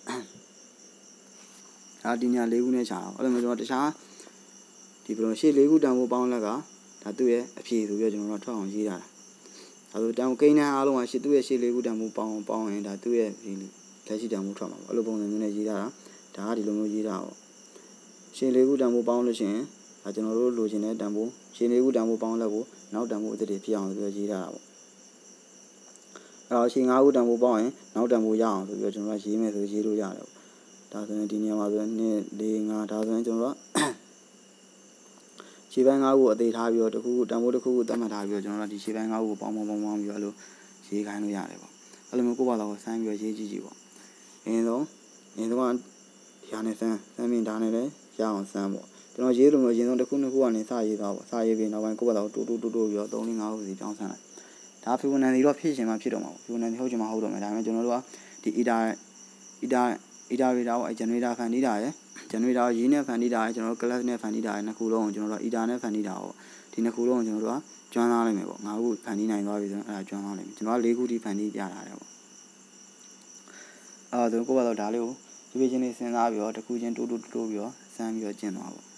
ဒီညာ၄ခုနဲ့ခြားအောင်အဲ့လိုမျိုးကျွန်တော်တခြားဒီဘယ်လိုရှေ့၄ခုတန်ဖိုးပေါင်းလက်ကဒါသူ့ရဲ့အဖြေဆိုပြီးတော့ကျွန်တော်တို့ထွက်အောင်ရေးထားတာဒါဆိုတန်ဖိုးကိန်းနဲ့အားလုံးကရှေ့သူ့ရဲ့ရှေ့၄ခုတန်ဖိုးပေါင်းရင်ဒါသူ့ရဲ့ဒီလက်ရှိတန်ဖိုးထွက်မှာပေါ့အဲ့လိုပုံစံမျိုးနဲ့ရေးထားတာဒါကဒီလိုမျိုးရေးထားပေါ့ရှေ့၄ခုတန်ဖိုးပေါင်းလို့ရှိရင်ဒါကျွန်တော်တို့လိုချင်တဲ့တန်ဖိုးရှေ့၄ခုတန်ဖိုးပေါင်းလက်ကိုနောက်တန်ဖိုးအသစ်တွေဖြစ်အောင်ဆိုပြီးတော့ရေးထားတာပေါ့အဲ့တော့ရှေ့၅ခုတန်ဖိုးပေါင်းရင်နောက်တန်ဖိုးရအောင်ဆိုပြီးတော့ကျွန်တော်တို့ရေးမယ်ဆိုရေးလို့ရတယ်ပေါ့ဒါဆိုရင်ဒီနေရာမှာဆိုရင်2 4 5ဒါဆိုရင်ကျွန်တော်တို့ရှေ့ပိုင်း၅ခုအသေးထားပြီးတော့တခုခုတန်ဖိုးတစ်ခုခုသတ်မှတ်ထားပြီးတော့ကျွန်တော်တို့ဒီရှေ့ပိုင်း၅ခုကိုပေါင်းပြီးတော့အဲ့လိုရေးခိုင်းလို့ရတယ်ပေါ့အဲ့လိုမျိုးကိုယ့်ဘာသာကိုစမ်းပြီးတော့ရေးကြည့်ပေါ့အရင်ဆုံးကဒီဟာနဲ့စမ်းမြင်ဒါနဲ့လည်းရအောင်စမ်းပေါ့ကျွန်တော်ရေးလို့မျိုးအရင်ဆုံးတစ်ခုနှစ်ခုကနေစရေးသွားပေါ့စရေးပြီးနောက်ပိုင်းကိုယ့်ဘာသာကိုတိုးပြီးတော့3 4 5ခုစီတောင်းဆန်းလိုက်ဒါဖီဘိုနာစီတော့ဖြစ်ချင်မှဖြစ်တော့မှာပေါ့ဖီဘိုနာစီဟုတ်ချင်မှဟုတ်တော့မယ်ဒါပေမဲ့ကျွန်တော်တို့ကဒီ iterator ပေါ့ generator ဖန်တီးတာရယ် generator ရေးနဲ့ဖန်တီးတာရယ်ကျွန်တော်တို့ class နဲ့ဖန်တီးတာရယ်နှစ်ခုလုံးကိုကျွန်တော်တို့ iter နဲ့ဖန်တီးတာပေါ့ဒီနှစ်ခုလုံးကိုကျွန်တော်တို့ကကျွမ်းသားလိုက်မယ်ပေါ့၅ခုဖန်တီးနိုင်သွားပြီဆိုရင်အဲ့ဒါကျွမ်းသားလိုက်မယ်ကျွန်တော်က၄ခုထိဖန်တီးပြထားတယ်ပေါ့အဲ့ဒါဆိုကိုယ့်ဘာသာဒါလေးကိုဒီပြင်ချင်းလေးစဉ်းစားပြီးတော့တစ်ခုချင်းတိုးပြီးတော့စမ်းပြီးတော့ကျင့်သွားပေါ့